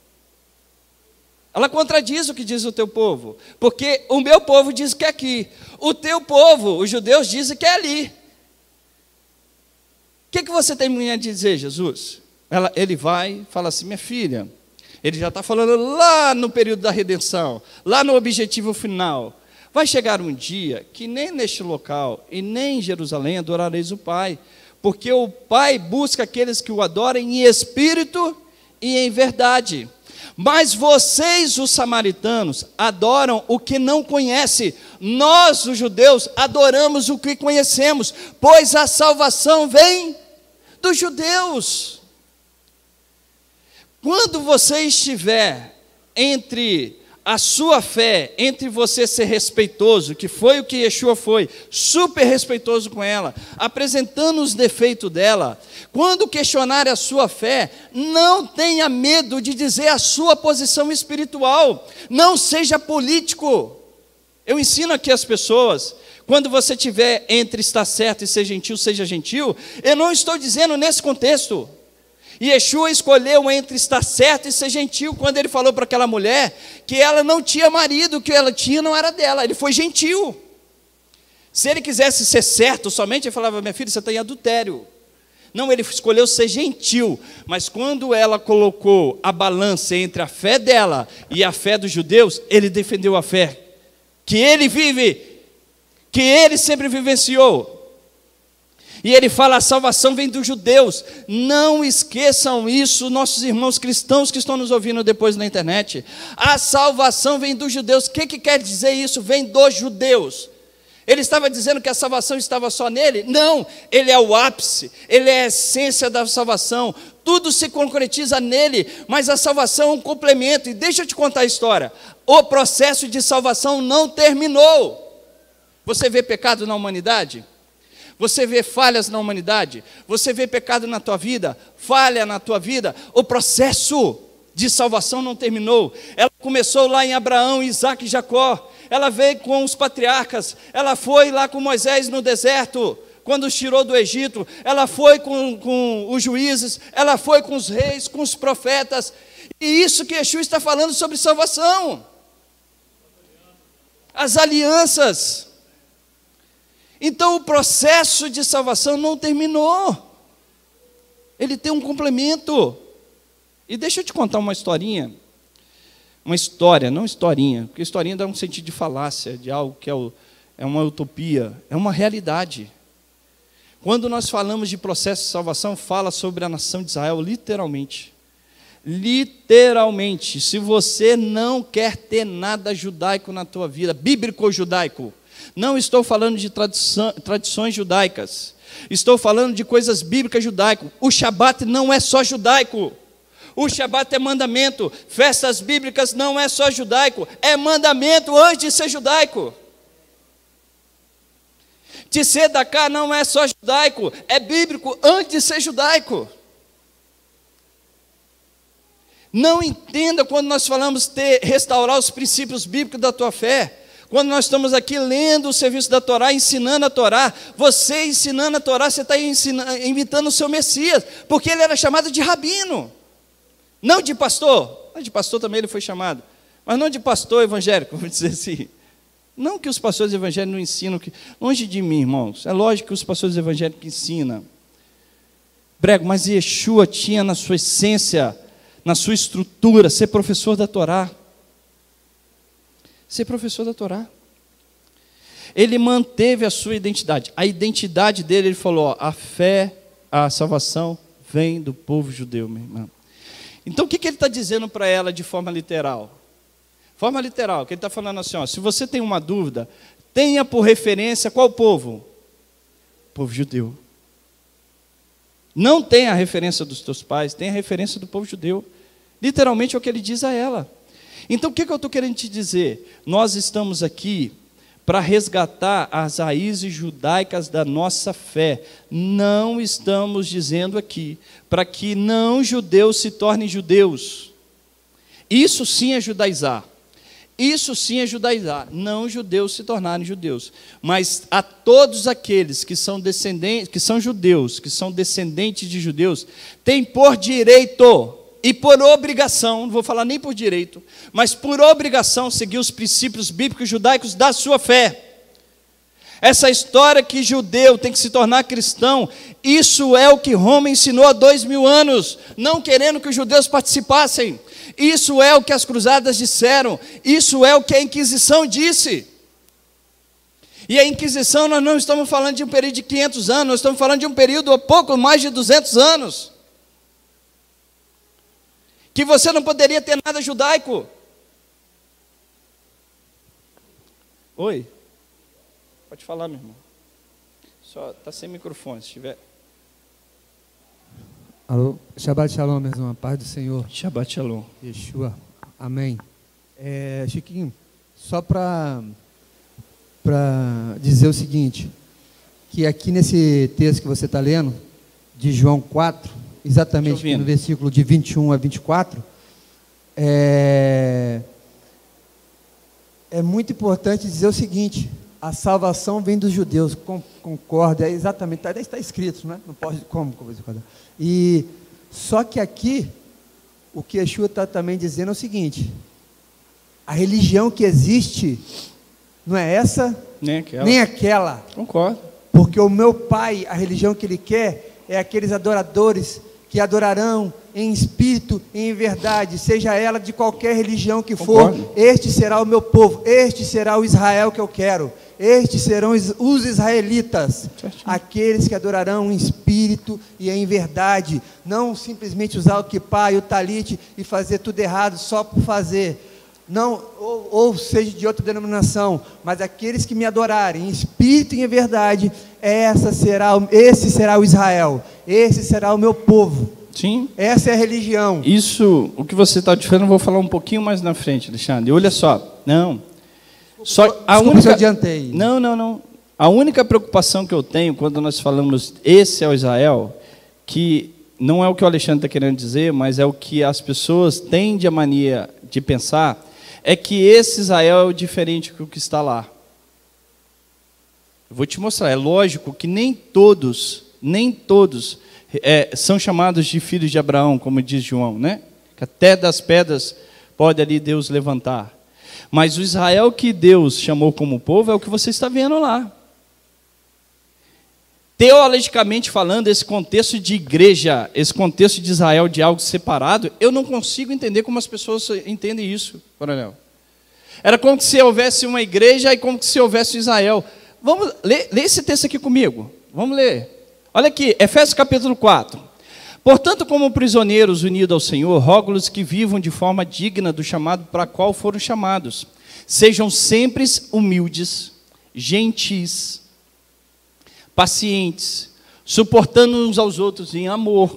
Ela contradiz o que diz o teu povo, porque o meu povo diz que é aqui, o teu povo, os judeus, dizem que é ali. O que você tem a dizer, Jesus? Ele vai e fala assim: minha filha, ele já está falando lá no período da redenção, lá no objetivo final. Vai chegar um dia que nem neste local e nem em Jerusalém adorareis o Pai, porque o Pai busca aqueles que o adorem em espírito e em verdade. Mas vocês, os samaritanos, adoram o que não conhecem. Nós, os judeus, adoramos o que conhecemos, pois a salvação vem dos judeus. Quando você estiver entre a sua fé, entre você ser respeitoso, que foi o que Yeshua foi, super respeitoso com ela, apresentando os defeitos dela, quando questionar a sua fé, não tenha medo de dizer a sua posição espiritual, não seja político. Eu ensino aqui as pessoas, quando você estiver entre estar certo e ser gentil, seja gentil, eu não estou dizendo nesse contexto. Yeshua escolheu entre estar certo e ser gentil, quando ele falou para aquela mulher que ela não tinha marido, que ela tinha não era dela, ele foi gentil. Se ele quisesse ser certo somente, ele falava: minha filha, você está em adultério. Não, ele escolheu ser gentil, mas quando ela colocou a balança entre a fé dela e a fé dos judeus, ele defendeu a fé que ele vive, que ele sempre vivenciou. E ele fala: a salvação vem dos judeus. Não esqueçam isso, nossos irmãos cristãos que estão nos ouvindo depois na internet. A salvação vem dos judeus. O que quer dizer isso? Vem dos judeus. Ele estava dizendo que a salvação estava só nele? Não, ele é o ápice, ele é a essência da salvação, tudo se concretiza nele, mas a salvação é um complemento. E deixa eu te contar a história, o processo de salvação não terminou. Você vê pecado na humanidade? Você vê falhas na humanidade? Você vê pecado na tua vida? Falha na tua vida? O processo de salvação não terminou. Ela começou lá em Abraão, Isaac e Jacó. Ela veio com os patriarcas. Ela foi lá com Moisés no deserto, quando os tirou do Egito. Ela foi com os juízes. Ela foi com os reis, com os profetas. E isso que Yeshua está falando sobre salvação. As alianças. Então o processo de salvação não terminou. Ele tem um complemento. E deixa eu te contar uma historinha. Uma história, não historinha, porque historinha dá um sentido de falácia, de algo que é uma utopia, é uma realidade. Quando nós falamos de processo de salvação, fala sobre a nação de Israel, literalmente. Literalmente, se você não quer ter nada judaico na tua vida, bíblico-judaico, não estou falando de tradições judaicas, estou falando de coisas bíblicas judaicas. O Shabat não é só judaico. O Shabat é mandamento. Festas bíblicas não é só judaico, é mandamento antes de ser judaico. Tzedakah não é só judaico, é bíblico antes de ser judaico. Não entenda quando nós falamos restaurar os princípios bíblicos da tua fé. Quando nós estamos aqui lendo o serviço da Torá, ensinando a Torá, você ensinando a Torá, você está imitando o seu Messias, porque ele era chamado de rabino. Não de pastor, de pastor também ele foi chamado, mas não de pastor evangélico, vamos dizer assim. Não que os pastores evangélicos não ensinam, longe de mim, irmãos, é lógico que os pastores evangélicos ensinam. Brego, mas Yeshua tinha na sua essência, na sua estrutura, ser professor da Torá. Ser professor da Torá. Ele manteve a sua identidade. A identidade dele, ele falou, ó, a fé, a salvação vem do povo judeu, minha irmã. Então, o que ele está dizendo para ela de forma literal? Forma literal, que ele está falando assim, ó, se você tem uma dúvida, tenha por referência qual povo? O povo judeu. Não tenha a referência dos teus pais, tenha a referência do povo judeu. Literalmente é o que ele diz a ela. Então, o que eu estou querendo te dizer? Nós estamos aqui para resgatar as raízes judaicas da nossa fé. Não estamos dizendo aqui para que não judeus se tornem judeus. Isso sim é judaizar. Isso sim é judaizar. Não judeus se tornarem judeus. Mas a todos aqueles que são descendentes, que são judeus, que são descendentes de judeus, têm por direito e por obrigação, não vou falar nem por direito, mas por obrigação, seguir os princípios bíblicos judaicos da sua fé. Essa história que judeu tem que se tornar cristão, isso é o que Roma ensinou há 2000 anos, não querendo que os judeus participassem. Isso é o que as cruzadas disseram, isso é o que a Inquisição disse. E a Inquisição, nós não estamos falando de um período de 500 anos, nós estamos falando de um período pouco mais de 200 anos. Que você não poderia ter nada judaico. Oi? Pode falar, meu irmão. Só está sem microfone, se tiver. Alô, Shabbat Shalom, mais uma paz do Senhor. Shabbat Shalom. Yeshua, amém. Chiquinho, só para dizer o seguinte, que aqui nesse texto que você está lendo, de João 4, exatamente no versículo de 21 a 24, é muito importante dizer o seguinte, a salvação vem dos judeus, concorda, exatamente, está escrito, né? Não pode, como você concordar? E só que aqui, o que Yeshua está também dizendo é o seguinte, a religião que existe não é essa, nem aquela. Concordo. Porque o meu Pai, a religião que Ele quer, é aqueles adoradores que adorarão em espírito e em verdade, seja ela de qualquer religião que for. Este será o meu povo, este será o Israel que eu quero, estes serão os israelitas, aqueles que adorarão em espírito e em verdade, não simplesmente usar o kippá e o talite e fazer tudo errado só por fazer. não, ou seja de outra denominação, mas aqueles que me adorarem em espírito e em verdade, esse será o Israel, esse será o meu povo. Sim. Essa é a religião. Isso, o que você está dizendo, eu vou falar um pouquinho mais na frente, Alexandre. Olha só, não. Desculpa se eu adiantei. Não. A única preocupação que eu tenho quando nós falamos esse é o Israel, que não é o que o Alexandre está querendo dizer, mas é o que as pessoas têm a mania de pensar, é que esse Israel é diferente do que está lá. Eu vou te mostrar, é lógico que nem todos são chamados de filhos de Abraão, como diz João, né? Que até das pedras pode ali Deus levantar. Mas o Israel que Deus chamou como povo é o que você está vendo lá. Teologicamente falando, esse contexto de igreja, esse contexto de Israel de algo separado, eu não consigo entender como as pessoas entendem isso, coronel. Era como se houvesse uma igreja e como se houvesse Israel. Vamos ler esse texto aqui comigo. Vamos ler. Olha aqui, Efésios capítulo 4. Portanto, como prisioneiros unidos ao Senhor, rogo-lhes que vivam de forma digna do chamado para qual foram chamados. Sejam sempre humildes, gentis, pacientes, suportando uns aos outros em amor.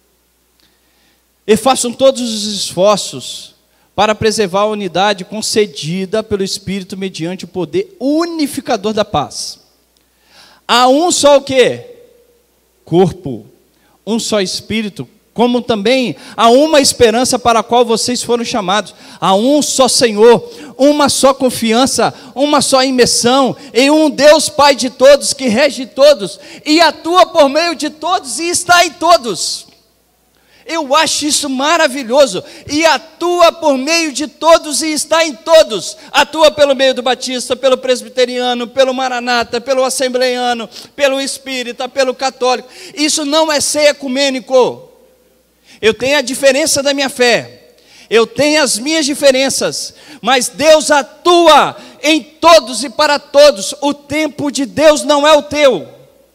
E façam todos os esforços para preservar a unidade concedida pelo Espírito mediante o poder unificador da paz. Há um só o quê? Corpo, um só Espírito, como também há uma esperança para a qual vocês foram chamados. Há um só Senhor, uma só confiança, uma só imersão, em um Deus Pai de todos, que rege todos, e atua por meio de todos, e está em todos. Eu acho isso maravilhoso. E atua por meio de todos e está em todos. Atua pelo meio do batista, pelo presbiteriano, pelo maranata, pelo assembleiano, pelo espírita, pelo católico. Isso não é ser ecumênico. Eu tenho a diferença da minha fé, eu tenho as minhas diferenças, mas Deus atua em todos e para todos. O tempo de Deus não é o teu.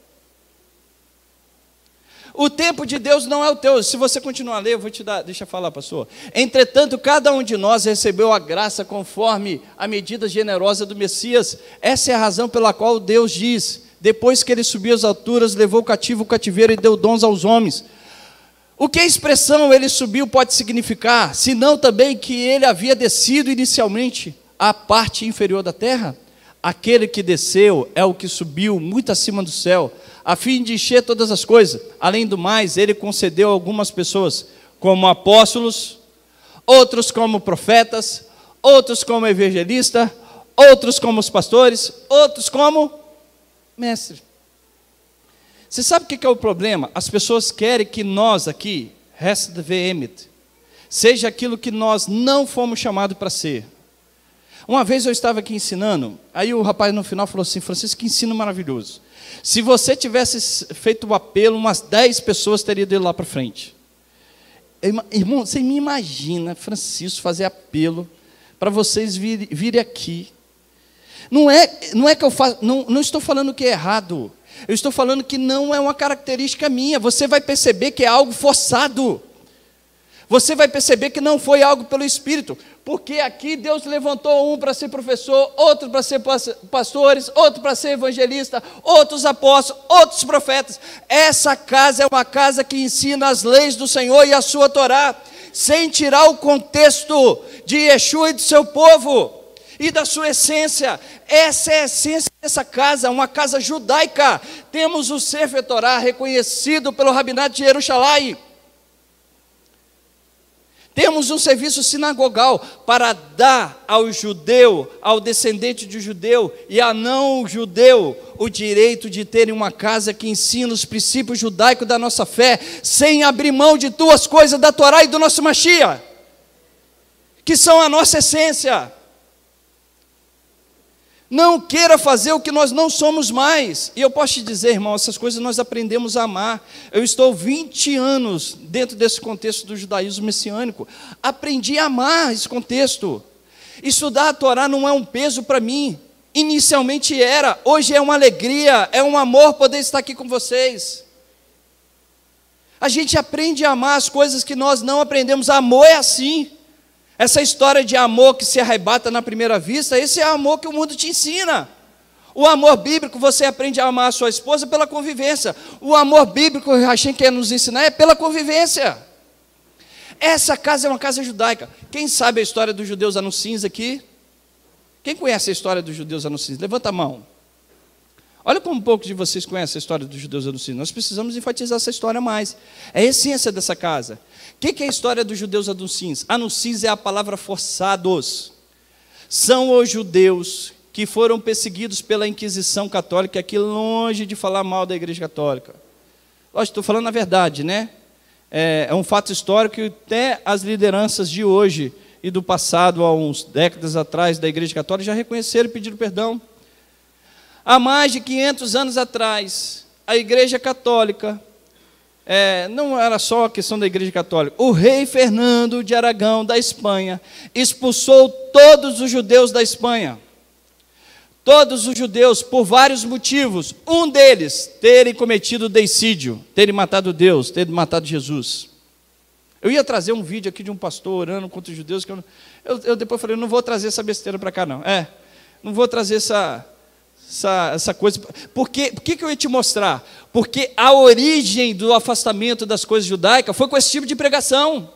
O tempo de Deus não é o teu. Se você continuar a ler, eu vou te dar, deixa eu falar, pastor. Entretanto, cada um de nós recebeu a graça conforme a medida generosa do Messias. Essa é a razão pela qual Deus diz: depois que ele subiu às alturas, levou cativo o cativeiro e deu dons aos homens. O que a expressão ele subiu pode significar, senão também que ele havia descido inicialmente à parte inferior da terra? Aquele que desceu é o que subiu muito acima do céu, a fim de encher todas as coisas. Além do mais, ele concedeu a algumas pessoas como apóstolos, outros como profetas, outros como evangelistas, outros como os pastores, outros como mestres. Você sabe o que é o problema? As pessoas querem que nós aqui, rest veemit, seja aquilo que nós não fomos chamados para ser. Uma vez eu estava aqui ensinando, aí o rapaz no final falou assim: Francisco, que ensino maravilhoso. Se você tivesse feito o apelo, umas 10 pessoas teriam ido lá para frente. Irmão, você me imagina, Francisco, fazer apelo para vocês virem aqui. Não é que eu faço, não estou falando que é errado. Eu estou falando que não é uma característica minha. Você vai perceber que é algo forçado. Você vai perceber que não foi algo pelo Espírito. Porque aqui Deus levantou um para ser professor, outro para ser pastores, outro para ser evangelista, outros apóstolos, outros profetas. Essa casa é uma casa que ensina as leis do Senhor e a sua Torá, sem tirar o contexto de Yeshua e do seu povo e da sua essência. Essa é a essência dessa casa, uma casa judaica. Temos o Sefer Torá reconhecido pelo Rabinato de Jerusalém. Temos um serviço sinagogal para dar ao judeu, ao descendente de judeu e a não judeu, o direito de terem uma casa que ensina os princípios judaicos da nossa fé, sem abrir mão de duas coisas da Torá e do nosso Mashiach, que são a nossa essência. Não queira fazer o que nós não somos mais. E eu posso te dizer, irmão, essas coisas nós aprendemos a amar. Eu estou 20 anos dentro desse contexto do judaísmo messiânico. Aprendi a amar esse contexto. Estudar a Torá não é um peso para mim. Inicialmente era, hoje é uma alegria, é um amor poder estar aqui com vocês. A gente aprende a amar as coisas que nós não aprendemos. Amor é assim. Essa história de amor que se arrebata na primeira vista, esse é o amor que o mundo te ensina. O amor bíblico, você aprende a amar a sua esposa pela convivência. O amor bíblico, o Hashem quer nos ensinar, é pela convivência. Essa casa é uma casa judaica. Quem sabe a história dos judeus anunciins aqui? Quem conhece a história dos judeus anunciins? Levanta a mão. Olha como um pouco de vocês conhecem a história dos judeus anunciins. Nós precisamos enfatizar essa história mais. É a essência dessa casa. O que é a história dos judeus anunciins? Anunciins é a palavra forçados. São os judeus que foram perseguidos pela Inquisição Católica, aqui longe de falar mal da Igreja Católica. Lógico, estou falando a verdade, né? É um fato histórico que até as lideranças de hoje e do passado, há uns décadas atrás, da Igreja Católica, já reconheceram e pediram perdão. Há mais de 500 anos atrás, a Igreja Católica, não era só a questão da Igreja Católica, o rei Fernando de Aragão, da Espanha, expulsou todos os judeus da Espanha. Todos os judeus, por vários motivos, um deles, terem cometido deicídio, terem matado Deus, terem matado Jesus. Eu ia trazer um vídeo aqui de um pastor orando contra os judeus, que eu depois falei, não vou trazer essa besteira para cá não, não vou trazer essa coisa, por que eu ia te mostrar? Porque a origem do afastamento das coisas judaicas foi com esse tipo de pregação,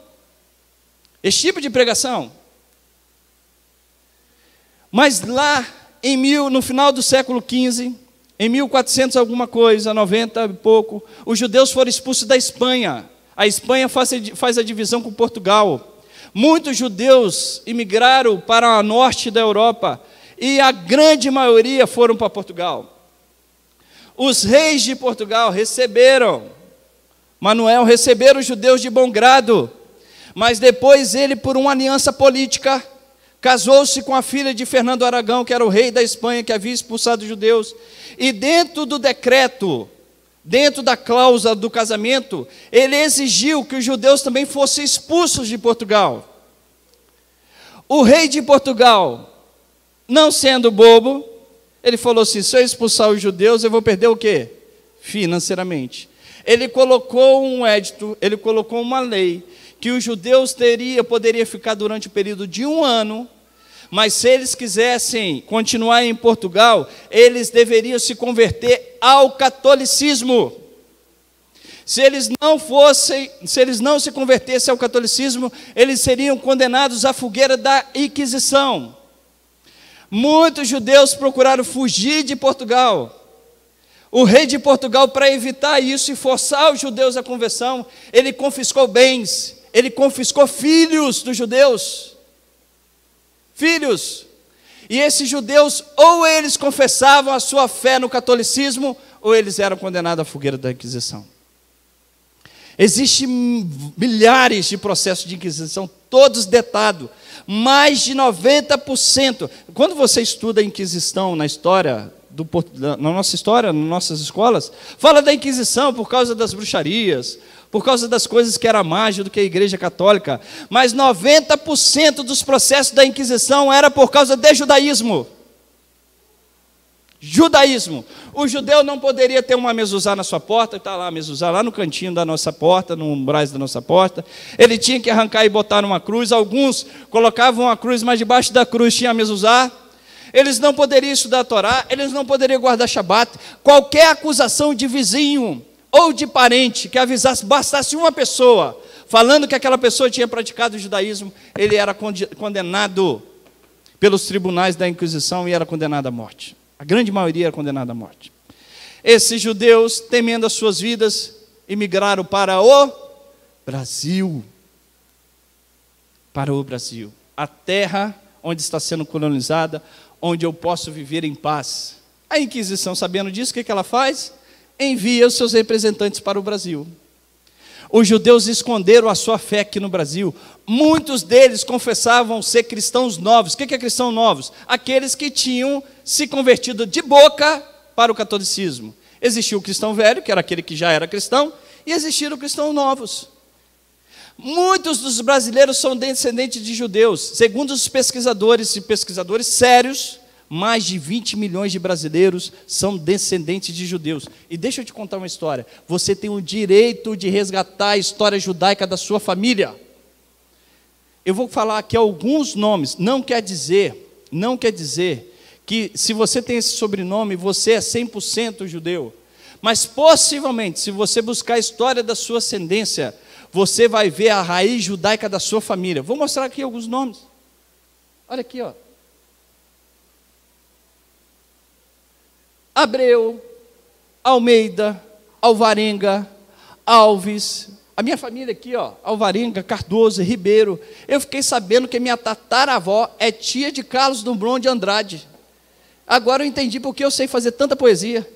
mas lá, no final do século XV, em 1400 alguma coisa, 90 e pouco, os judeus foram expulsos da Espanha. A Espanha faz a divisão com Portugal. Muitos judeus imigraram para o norte da Europa, e a grande maioria foram para Portugal. Os reis de Portugal receberam os judeus de bom grado, mas depois ele, por uma aliança política, casou-se com a filha de Fernando Aragão, que era o rei da Espanha, que havia expulsado os judeus. E dentro do decreto, dentro da cláusula do casamento, ele exigiu que os judeus também fossem expulsos de Portugal. O rei de Portugal, não sendo bobo, ele falou assim, se eu expulsar os judeus, eu vou perder o quê? Financeiramente. Ele colocou um edito, ele colocou uma lei, que os judeus poderiam ficar durante o período de 1 ano, mas se eles quisessem continuar em Portugal, eles deveriam se converter ao catolicismo. Se eles não se convertessem ao catolicismo, eles seriam condenados à fogueira da Inquisição. Muitos judeus procuraram fugir de Portugal. O rei de Portugal, para evitar isso e forçar os judeus à conversão, ele confiscou bens, ele confiscou filhos dos judeus. Filhos. E esses judeus, ou eles confessavam a sua fé no catolicismo, ou eles eram condenados à fogueira da Inquisição. Existem milhares de processos de Inquisição, todos datados. Mais de 90%. Quando você estuda a Inquisição na história, na nossa história, nas nossas escolas, fala da Inquisição por causa das bruxarias, por causa das coisas que era mais do que a Igreja Católica, mas 90% dos processos da Inquisição era por causa de judaísmo. Judaísmo. O judeu não poderia ter uma mezuzá na sua porta, está lá a mezuzá, lá no cantinho da nossa porta, no umbrais da nossa porta. Ele tinha que arrancar e botar numa cruz. Alguns colocavam a cruz, mas debaixo da cruz tinha a mezuzá. Eles não poderiam estudar a Torá, eles não poderiam guardar Shabat. Qualquer acusação de vizinho ou de parente que avisasse, bastasse uma pessoa, falando que aquela pessoa tinha praticado o judaísmo, ele era condenado pelos tribunais da Inquisição e era condenado à morte. A grande maioria era condenada à morte. Esses judeus, temendo as suas vidas, emigraram para o Brasil. Para o Brasil. A terra onde está sendo colonizada, onde eu posso viver em paz. A Inquisição, sabendo disso, o que ela faz? Envia os seus representantes para o Brasil. Os judeus esconderam a sua fé aqui no Brasil. Muitos deles confessavam ser cristãos novos. O que é cristãos novos? Aqueles que tinham se convertido de boca para o catolicismo. Existia o cristão velho, que era aquele que já era cristão, e existiram cristãos novos. Muitos dos brasileiros são descendentes de judeus. Segundo os pesquisadores e pesquisadores sérios, mais de 20 milhões de brasileiros são descendentes de judeus. E deixa eu te contar uma história. Você tem o direito de resgatar a história judaica da sua família. eu vou falar aqui alguns nomes, não quer dizer que se você tem esse sobrenome, você é 100% judeu. Mas possivelmente, se você buscar a história da sua ascendência, você vai ver a raiz judaica da sua família. Vou mostrar aqui alguns nomes. Olha aqui, ó. Abreu, Almeida, Alvarenga, Alves. A minha família aqui, ó, Alvarenga, Cardoso, Ribeiro. Eu fiquei sabendo que minha tataravó é tia de Carlos Drummond de Andrade. Agora eu entendi porque eu sei fazer tanta poesia.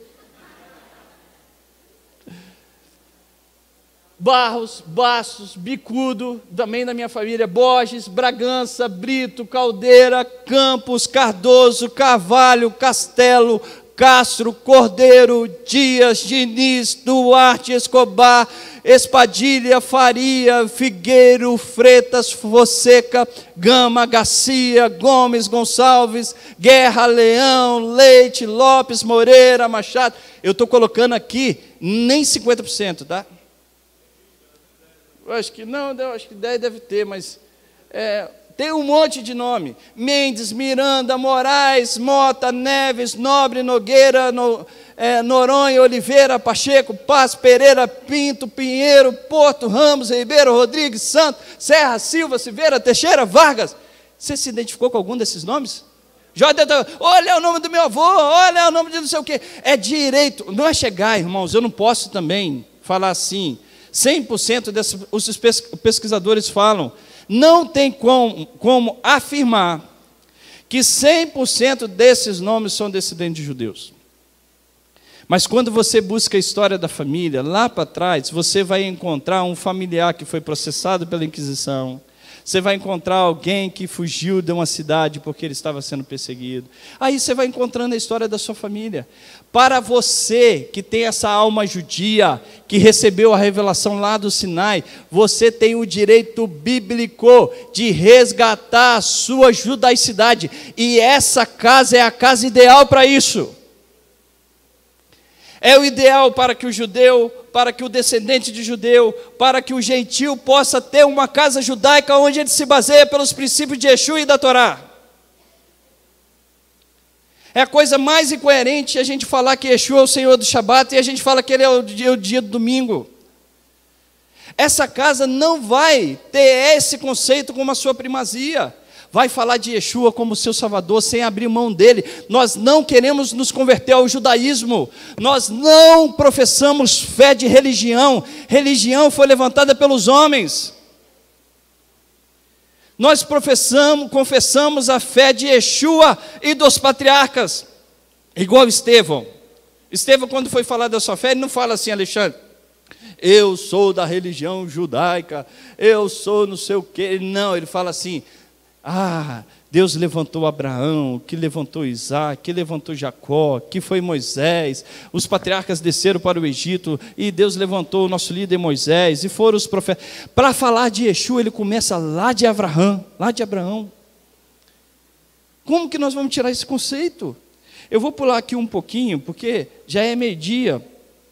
Barros, Bastos, Bicudo, também da minha família, Borges, Bragança, Brito, Caldeira, Campos, Cardoso, Carvalho, Castelo, Castro, Cordeiro, Dias, Diniz, Duarte, Escobar, Espadilha, Faria, Figueiro, Freitas, Fonseca, Gama, Garcia, Gomes, Gonçalves, Guerra, Leão, Leite, Lopes, Moreira, Machado. Eu estou colocando aqui nem 50%, tá? Eu acho que não, eu acho que 10 deve ter, mas tem um monte de nome. Mendes, Miranda, Moraes, Mota, Neves, Nobre, Nogueira, Noronha, Oliveira, Pacheco, Paz, Pereira, Pinto, Pinheiro, Porto, Ramos, Ribeiro, Rodrigues, Santos, Serra, Silva, Silveira, Teixeira, Vargas. Você se identificou com algum desses nomes? Olha o nome do meu avô, olha o nome de não sei o quê. É direito, não é chegar, irmãos, eu não posso também falar assim. 100% os pesquisadores falam, não tem como afirmar que 100% desses nomes são descendentes de judeus. Mas quando você busca a história da família, lá para trás, você vai encontrar um familiar que foi processado pela Inquisição. Você vai encontrar alguém que fugiu de uma cidade porque ele estava sendo perseguido. Aí você vai encontrando a história da sua família. Para você que tem essa alma judia, que recebeu a revelação lá do Sinai, você tem o direito bíblico de resgatar a sua judaicidade. E essa casa é a casa ideal para isso. É o ideal para que o judeu, para que o descendente de judeu, para que o gentio possa ter uma casa judaica onde ele se baseia pelos princípios de Yeshua e da Torá. É a coisa mais incoerente a gente falar que Yeshua é o Senhor do Shabat e a gente fala que Ele é o dia do domingo. Essa casa não vai ter esse conceito como a sua primazia. Vai falar de Yeshua como seu Salvador, sem abrir mão dele. Nós não queremos nos converter ao judaísmo. Nós não professamos fé de religião. Religião foi levantada pelos homens. Nós confessamos a fé de Yeshua e dos patriarcas. Igual Estevão. Estevão, quando foi falar da sua fé, ele não fala assim, Alexandre, eu sou da religião judaica, eu sou não sei o quê. Não, ele fala assim, Deus levantou Abraão, que levantou Isaac, que levantou Jacó, que foi Moisés, os patriarcas desceram para o Egito, e Deus levantou o nosso líder Moisés, e foram os profetas. Para falar de Yeshua, ele começa lá de Abraão. Como que nós vamos tirar esse conceito? Eu vou pular aqui um pouquinho, porque já é meio-dia,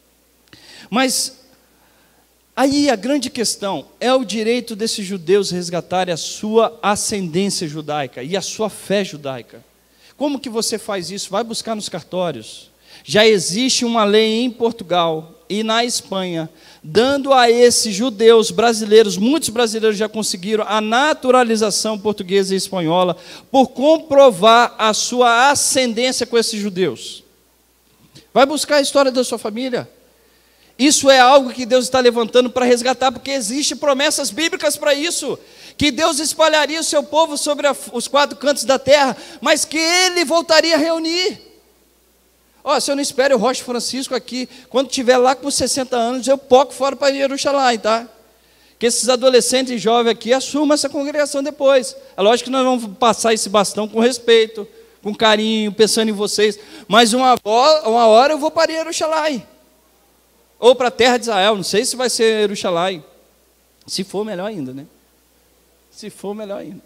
mas aí a grande questão é o direito desses judeus resgatarem a sua ascendência judaica e a sua fé judaica. Como que você faz isso? Vai buscar nos cartórios. Já existe uma lei em Portugal e na Espanha, dando a esses judeus brasileiros, muitos brasileiros já conseguiram a naturalização portuguesa e espanhola, por comprovar a sua ascendência com esses judeus. Vai buscar a história da sua família. Isso é algo que Deus está levantando para resgatar, porque existem promessas bíblicas para isso, que Deus espalharia o seu povo sobre os 4 cantos da terra, mas que Ele voltaria a reunir. Se eu não espero o Rocha Francisco aqui, quando estiver lá com 60 anos, eu poco fora para Jerusalém, tá? Que esses adolescentes e jovens aqui assumam essa congregação depois. É lógico que nós vamos passar esse bastão com respeito, com carinho, pensando em vocês, mas uma hora eu vou para Jerusalém. Ou para a terra de Israel, não sei se vai ser Jerusalém. Se for, melhor ainda, né? Se for, melhor ainda.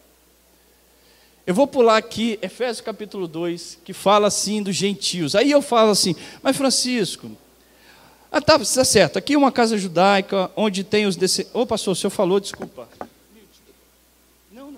Eu vou pular aqui, Efésios capítulo 2, que fala assim dos gentios. Aí eu falo assim, mas Francisco, tá certo, aqui é uma casa judaica, onde tem os descendentes. Pastor, o senhor falou, desculpa. Não.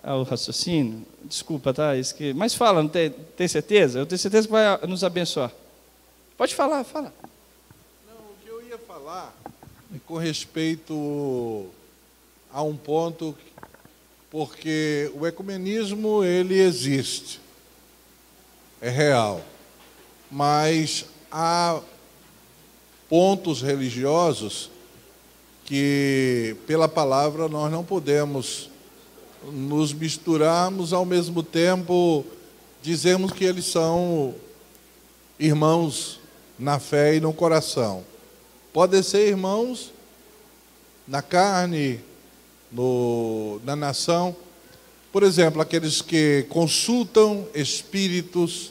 ao raciocínio. Desculpa, tá? Mas fala, não tem certeza? Eu tenho certeza que vai nos abençoar. Pode falar, fala. Não, o que eu ia falar é com respeito a um ponto, porque o ecumenismo, ele existe, é real, mas há pontos religiosos que, pela palavra, nós não podemos nos misturarmos, ao mesmo tempo dizemos que eles são irmãos na fé e no coração. Podem ser irmãos na carne, na nação. Por exemplo, aqueles que consultam espíritos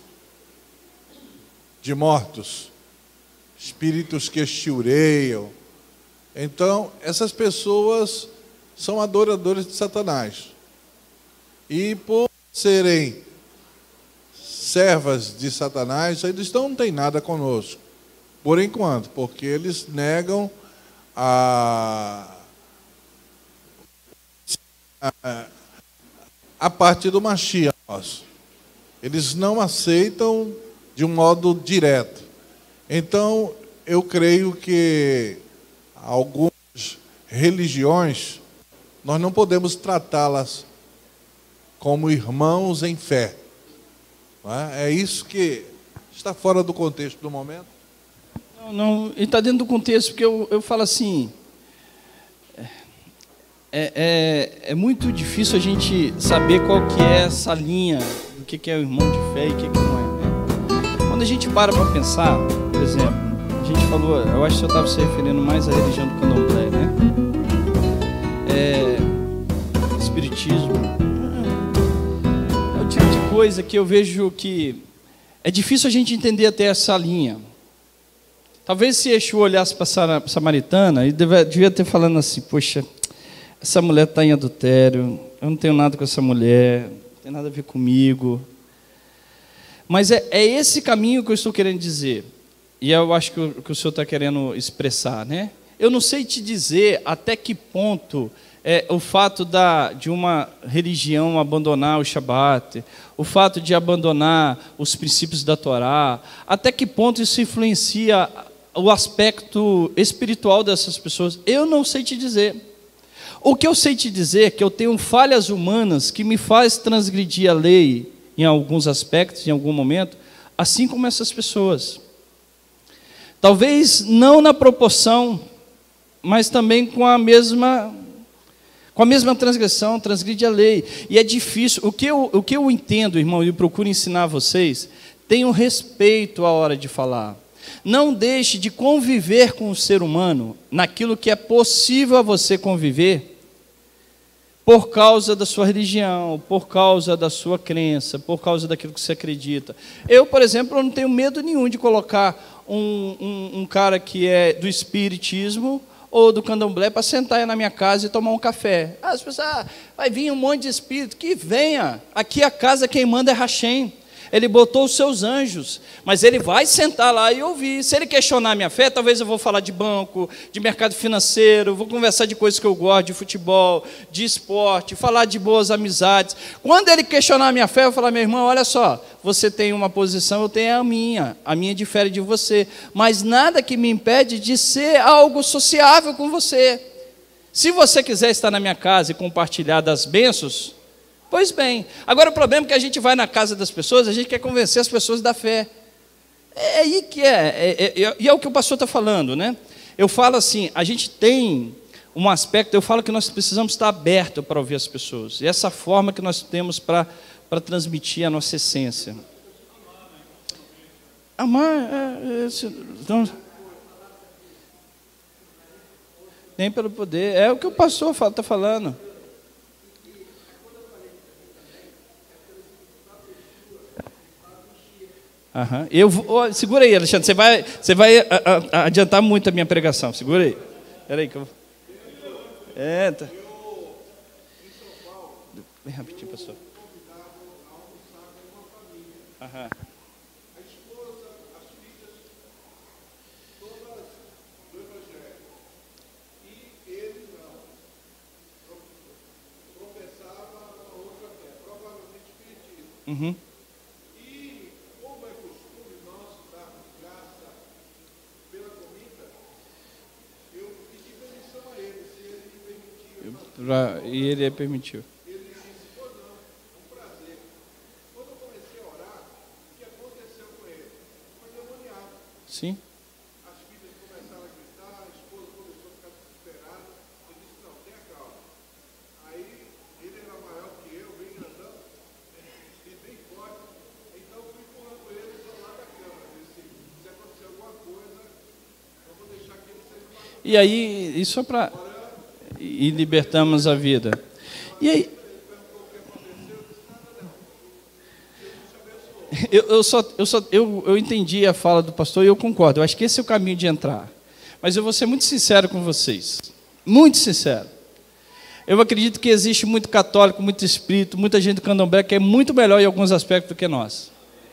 de mortos, espíritos que chiureiam. Então, essas pessoas são adoradores de Satanás. E por serem servas de Satanás, eles não têm nada conosco, por enquanto, porque eles negam a parte do Mashiach nosso. Eles não aceitam de um modo direto. Então, eu creio que algumas religiões, nós não podemos tratá-las como irmãos em fé. Não é? É isso que está fora do contexto do momento. Não, ele está dentro do contexto, porque eu falo assim, é muito difícil a gente saber qual que é essa linha do que é o irmão de fé e o que não é. Né? Quando a gente para pensar, por exemplo, a gente falou, eu acho que o senhor estava se referindo mais à religião do candomblé, né? Espiritismo. É o tipo de coisa que eu vejo que é difícil a gente entender até essa linha. Talvez se Yeshua olhasse para a samaritana, ele devia ter falando assim, poxa, essa mulher está em adultério, eu não tenho nada com essa mulher, não tem nada a ver comigo. Mas é esse caminho que eu estou querendo dizer. E eu acho que o senhor está querendo expressar, né? Eu não sei te dizer até que ponto o fato de uma religião abandonar o Shabat, o fato de abandonar os princípios da Torá, até que ponto isso influencia o aspecto espiritual dessas pessoas. Eu não sei te dizer. O que eu sei te dizer é que eu tenho falhas humanas que me faz transgredir a lei em alguns aspectos, em algum momento, assim como essas pessoas. Talvez não na proporção, mas também com a mesma transgressão, transgride a lei. E é difícil. O que eu entendo, irmão, e procuro ensinar a vocês, tenham respeito à hora de falar. Não deixe de conviver com o ser humano naquilo que é possível a você conviver, por causa da sua religião, por causa da sua crença, por causa daquilo que você acredita. Eu, por exemplo, eu não tenho medo nenhum de colocar um cara que é do espiritismo ou do candomblé para sentar na minha casa e tomar um café. As pessoas, vai vir um monte de espírito, que venha. Aqui a casa quem manda é Hashem. Ele botou os seus anjos, mas ele vai sentar lá e ouvir. Se ele questionar a minha fé, talvez eu vou falar de banco, de mercado financeiro, vou conversar de coisas que eu gosto, de futebol, de esporte, falar de boas amizades. Quando ele questionar a minha fé, eu vou falar, meu irmão, olha só, você tem uma posição, eu tenho a minha difere de você, mas nada que me impede de ser algo sociável com você. Se você quiser estar na minha casa e compartilhar das bênçãos, pois bem. Agora o problema é que a gente vai na casa das pessoas, a gente quer convencer as pessoas da fé. É aí que e é o que o pastor está falando, né? Eu falo assim, a gente tem um aspecto, eu falo que nós precisamos estar abertos para ouvir as pessoas. E essa forma que nós temos para transmitir a nossa essência. Amar, então, nem pelo poder, é o que o pastor está falando. Uhum. Segura aí, Alexandre, você vai adiantar muito a minha pregação, segura aí. Espera aí que eu... tá. Bem rapidinho, pastor. Aham. Uhum. E, como é costume nosso dar graça pela comida, eu pedi permissão a ele, se ele me permitia. E ele permitiu. Ele disse, pô, não, um prazer. Quando eu comecei a orar, o que aconteceu com ele? Foi demoniado. Sim. As filhas começaram a gritar, a esposa começou a ficar desesperada. Eu disse, não, tenha calma. Aí, ele era maior que eu, bem grandão, e bem forte. Então, eu fui empurrando ele para lá da cama. Eu disse, se acontecer alguma coisa, eu vou deixar que ele seja mais. E aí, isso é para... E libertamos a vida. E aí... Eu entendi a fala do pastor e eu concordo. Eu acho que esse é o caminho de entrar. Mas eu vou ser muito sincero com vocês. Muito sincero. Eu acredito que existe muito católico, muito espírito, muita gente do candomblé que é muito melhor em alguns aspectos do que nós.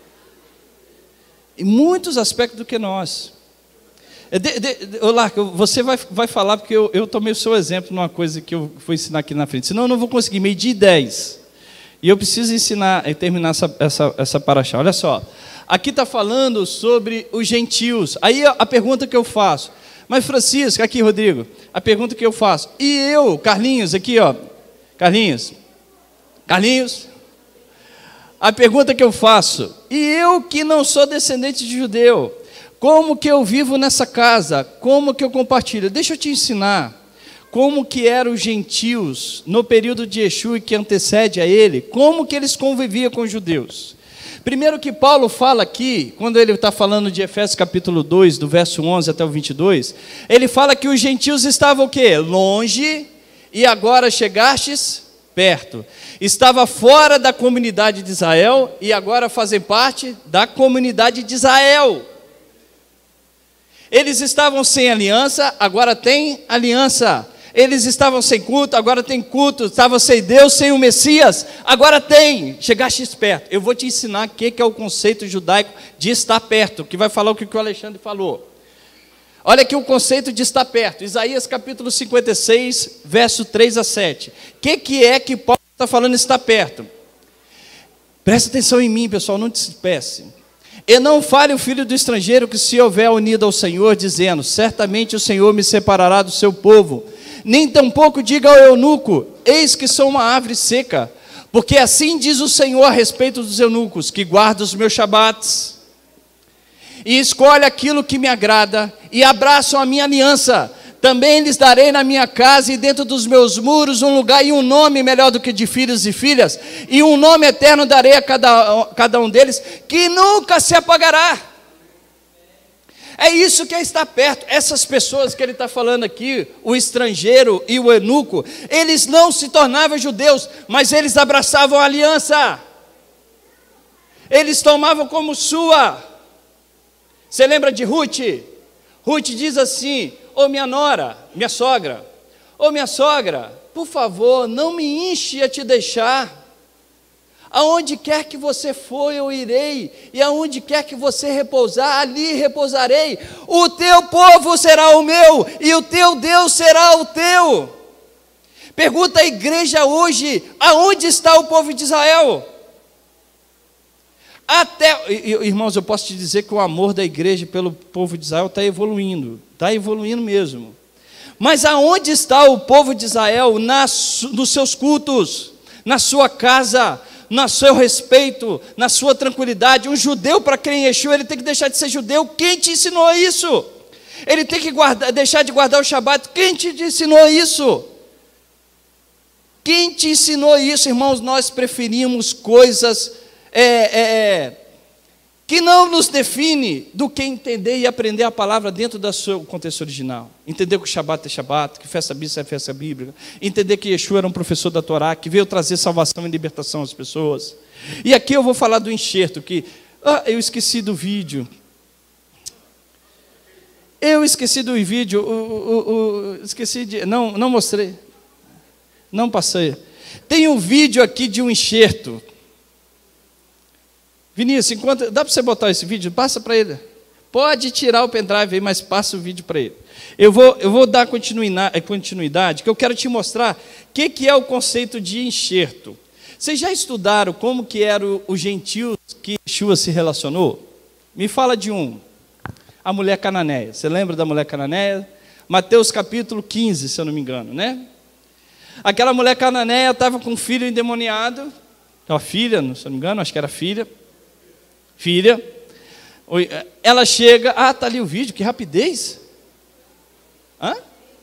Em muitos aspectos do que nós. Larco, você vai falar porque eu tomei o seu exemplo numa coisa que eu vou ensinar aqui na frente. Senão eu não vou conseguir medir 10. E eu preciso ensinar e terminar essa paraxá. Olha só. Aqui está falando sobre os gentios. Aí a pergunta que eu faço. Mas Francisco, aqui Rodrigo, a pergunta que eu faço. E eu, Carlinhos, aqui ó. Carlinhos. A pergunta que eu faço. E eu que não sou descendente de judeu. Como que eu vivo nessa casa? Como que eu compartilho? Deixa eu te ensinar como que eram os gentios no período de Yeshua que antecede a ele, como que eles conviviam com os judeus. Primeiro que Paulo fala aqui, quando ele está falando de Efésios capítulo 2, do verso 11 até o 22, ele fala que os gentios estavam o quê? Longe, e agora chegastes perto. Estava fora da comunidade de Israel, e agora fazem parte da comunidade de Israel. Eles estavam sem aliança, agora tem aliança. Eles estavam sem culto, agora tem culto. Estavam sem Deus, sem o Messias, agora tem. Chegaste perto. Eu vou te ensinar o que é o conceito judaico de estar perto, que vai falar o que o Alexandre falou. Olha aqui o conceito de estar perto. Isaías capítulo 56, verso 3 a 7. O que é que Paulo está falando estar perto? Presta atenção em mim, pessoal, não te espece. E não fale o filho do estrangeiro que se houver unido ao Senhor, dizendo, certamente o Senhor me separará do seu povo. Nem tampouco diga ao eunuco, eis que sou uma árvore seca. Porque assim diz o Senhor a respeito dos eunucos, que guardam os meus shabates, e escolhe aquilo que me agrada, e abraçam a minha aliança. Também lhes darei na minha casa e dentro dos meus muros um lugar e um nome melhor do que de filhos e filhas, e um nome eterno darei a cada um deles, que nunca se apagará. É isso que é estar perto. Essas pessoas que ele está falando aqui, o estrangeiro e o eunuco, eles não se tornavam judeus, mas eles abraçavam a aliança. Eles tomavam como sua. Você lembra de Ruth? Ruth diz assim, ô minha nora, minha sogra, ô minha sogra, por favor, não me enche a te deixar. Aonde quer que você for, eu irei, e aonde quer que você repousar, ali repousarei. O teu povo será o meu, e o teu Deus será o teu. Pergunta a igreja hoje, aonde está o povo de Israel? Irmãos, eu posso te dizer que o amor da igreja pelo povo de Israel está evoluindo mesmo. Mas aonde está o povo de Israel? Nos seus cultos, na sua casa, no seu respeito, na sua tranquilidade. Um judeu, para crer em Yeshua, ele tem que deixar de ser judeu. Quem te ensinou isso? Ele tem que deixar de guardar o Shabat. Quem te ensinou isso? Quem te ensinou isso, irmãos? Nós preferimos coisas que não nos define do que entender e aprender a palavra dentro do seu contexto original. Entender que o Shabat é Shabat, que festa bíblica é festa bíblica. Entender que Yeshua era um professor da Torá, que veio trazer salvação e libertação às pessoas. E aqui eu vou falar do enxerto, que eu esqueci do vídeo. Não mostrei. Não passei. Tem um vídeo aqui de um enxerto. Vinícius, dá para você botar esse vídeo? Passa para ele. Pode tirar o pendrive aí, mas passa o vídeo para ele. Eu vou dar continuidade, que eu quero te mostrar o que é o conceito de enxerto. Vocês já estudaram como que eram os gentios que Yeshua se relacionou? Me fala de um. A mulher cananeia. Você lembra da mulher cananeia? Mateus capítulo 15, se eu não me engano, né? Aquela mulher cananeia estava com um filho endemoniado. Uma filha, se eu não me engano, acho que era filha. Ela chega... Ah, está ali o vídeo, que rapidez. Hã?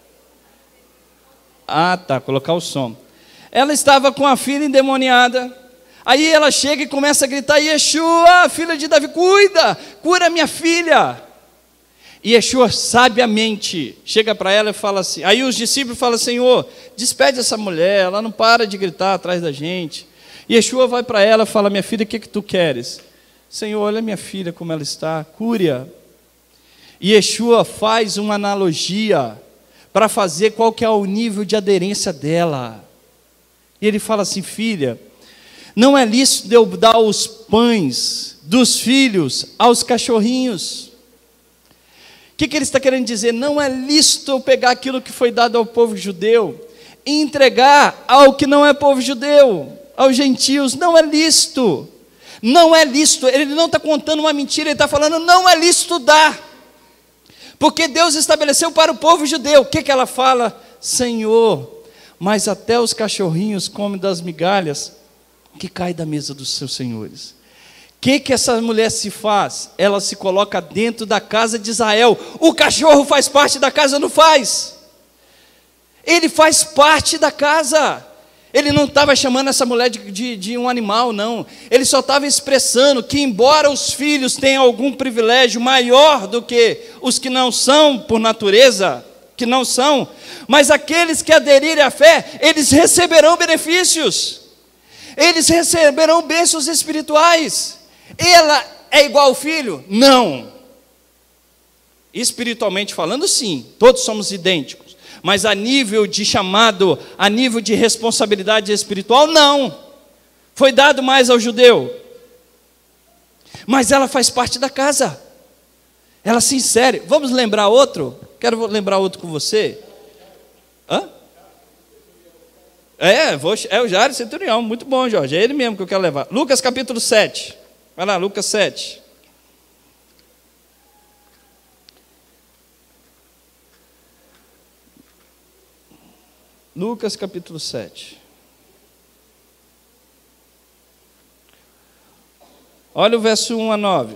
Ah, tá, colocar o som. Ela estava com a filha endemoniada. Aí ela chega e começa a gritar: Yeshua, filha de Davi, cura minha filha. E Yeshua sabiamente chega para ela e fala assim. Aí os discípulos falam: Senhor, despede essa mulher, ela não para de gritar atrás da gente. E Yeshua vai para ela e fala: minha filha, o que tu queres? Senhor, olha minha filha como ela está, cure-a. E Yeshua faz uma analogia para fazer qual que é o nível de aderência dela. E ele fala assim: filha, não é lícito eu dar os pães dos filhos aos cachorrinhos. O que ele está querendo dizer? Não é lícito eu pegar aquilo que foi dado ao povo judeu e entregar ao que não é povo judeu, aos gentios. Não é lícito. Não é lícito. Ele não está contando uma mentira, ele está falando: não é lícito dar. Porque Deus estabeleceu para o povo judeu. O que ela fala? Senhor, mas até os cachorrinhos comem das migalhas que caem da mesa dos seus senhores. O que essa mulher se faz? Ela se coloca dentro da casa de Israel. O cachorro faz parte da casa, não faz? Ele faz parte da casa. Ele não estava chamando essa mulher de um animal, não. Ele só estava expressando que, embora os filhos tenham algum privilégio maior do que os que não são por natureza, que não são, mas aqueles que aderirem à fé, eles receberão benefícios, eles receberão bênçãos espirituais. Ela é igual ao filho? Não. Espiritualmente falando, sim, todos somos idênticos. Mas a nível de chamado, a nível de responsabilidade espiritual, não. Foi dado mais ao judeu. Mas ela faz parte da casa. Ela se insere. Vamos lembrar outro? Quero lembrar outro com você. Hã? É o Jairo Centurião. Muito bom, Jorge. É ele mesmo que eu quero levar. Lucas capítulo 7. Vai lá, Lucas 7. Lucas capítulo 7. Olha o verso 1 a 9.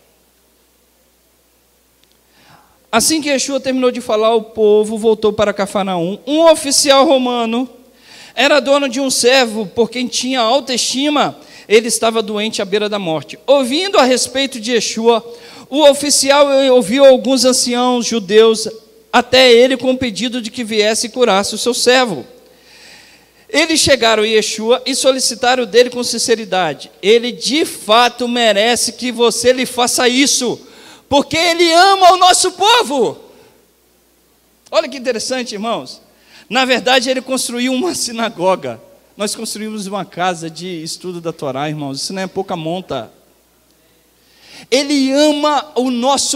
Assim que Yeshua terminou de falar, o povo voltou para Cafarnaum. Um oficial romano era dono de um servo por quem tinha alta estima. Ele estava doente à beira da morte. Ouvindo a respeito de Yeshua, o oficial ouviu alguns anciãos judeus até ele com o pedido de que viesse e curasse o seu servo. Eles chegaram a Yeshua e solicitaram dele com sinceridade: ele de fato merece que você lhe faça isso, porque ele ama o nosso povo. Olha que interessante, irmãos. Na verdade, ele construiu uma sinagoga. Nós construímos uma casa de estudo da Torá, irmãos. Isso não é pouca monta. Ele ama o nosso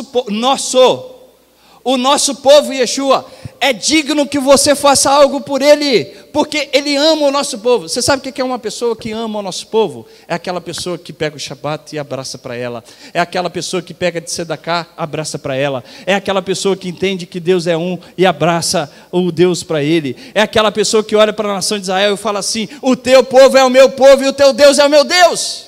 povo, Yeshua. É digno que você faça algo por ele, porque ele ama o nosso povo. Você sabe o que é uma pessoa que ama o nosso povo? É aquela pessoa que pega o Shabat e abraça para ela. É aquela pessoa que pega de Sedaká, abraça para ela. É aquela pessoa que entende que Deus é um e abraça o Deus para ele. É aquela pessoa que olha para a nação de Israel e fala assim: o teu povo é o meu povo e o teu Deus é o meu Deus.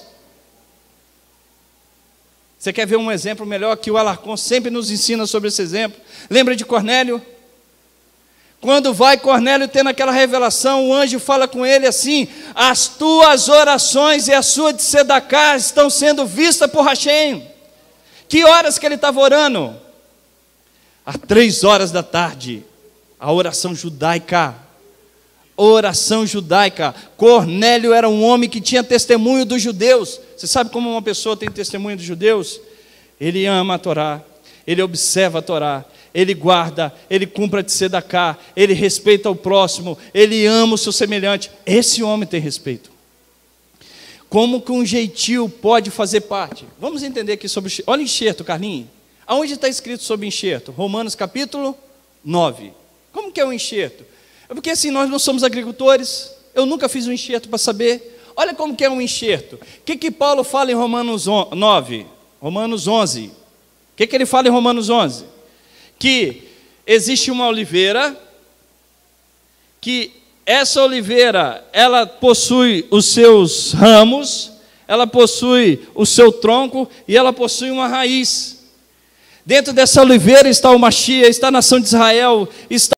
Você quer ver um exemplo melhor que o Alarcon sempre nos ensina sobre esse exemplo? Lembra de Cornélio? Quando vai Cornélio tendo aquela revelação, o anjo fala com ele assim: as tuas orações e a sua de Sedaká estão sendo vistas por Hashem. Que horas que ele estava orando? Às 3 horas da tarde. A oração judaica. Oração judaica. Cornélio era um homem que tinha testemunho dos judeus. Você sabe como uma pessoa tem testemunho dos judeus? Ele ama a Torá, ele observa a Torá, ele guarda, ele cumpre a de Sedaká, ele respeita o próximo, ele ama o seu semelhante. Esse homem tem respeito. Como que um gentio pode fazer parte? Vamos entender aqui sobre... Olha o enxerto, Carlinhos. Aonde está escrito sobre enxerto? Romanos capítulo 9. Como que é o enxerto? É porque assim, nós não somos agricultores. Eu nunca fiz um enxerto para saber. Olha como que é um enxerto. O que Paulo fala em Romanos 9? Romanos 11. O que ele fala em Romanos 11? Que existe uma oliveira, que essa oliveira, ela possui os seus ramos, ela possui o seu tronco e ela possui uma raiz. Dentro dessa oliveira está o Mashiach, está a nação de Israel, está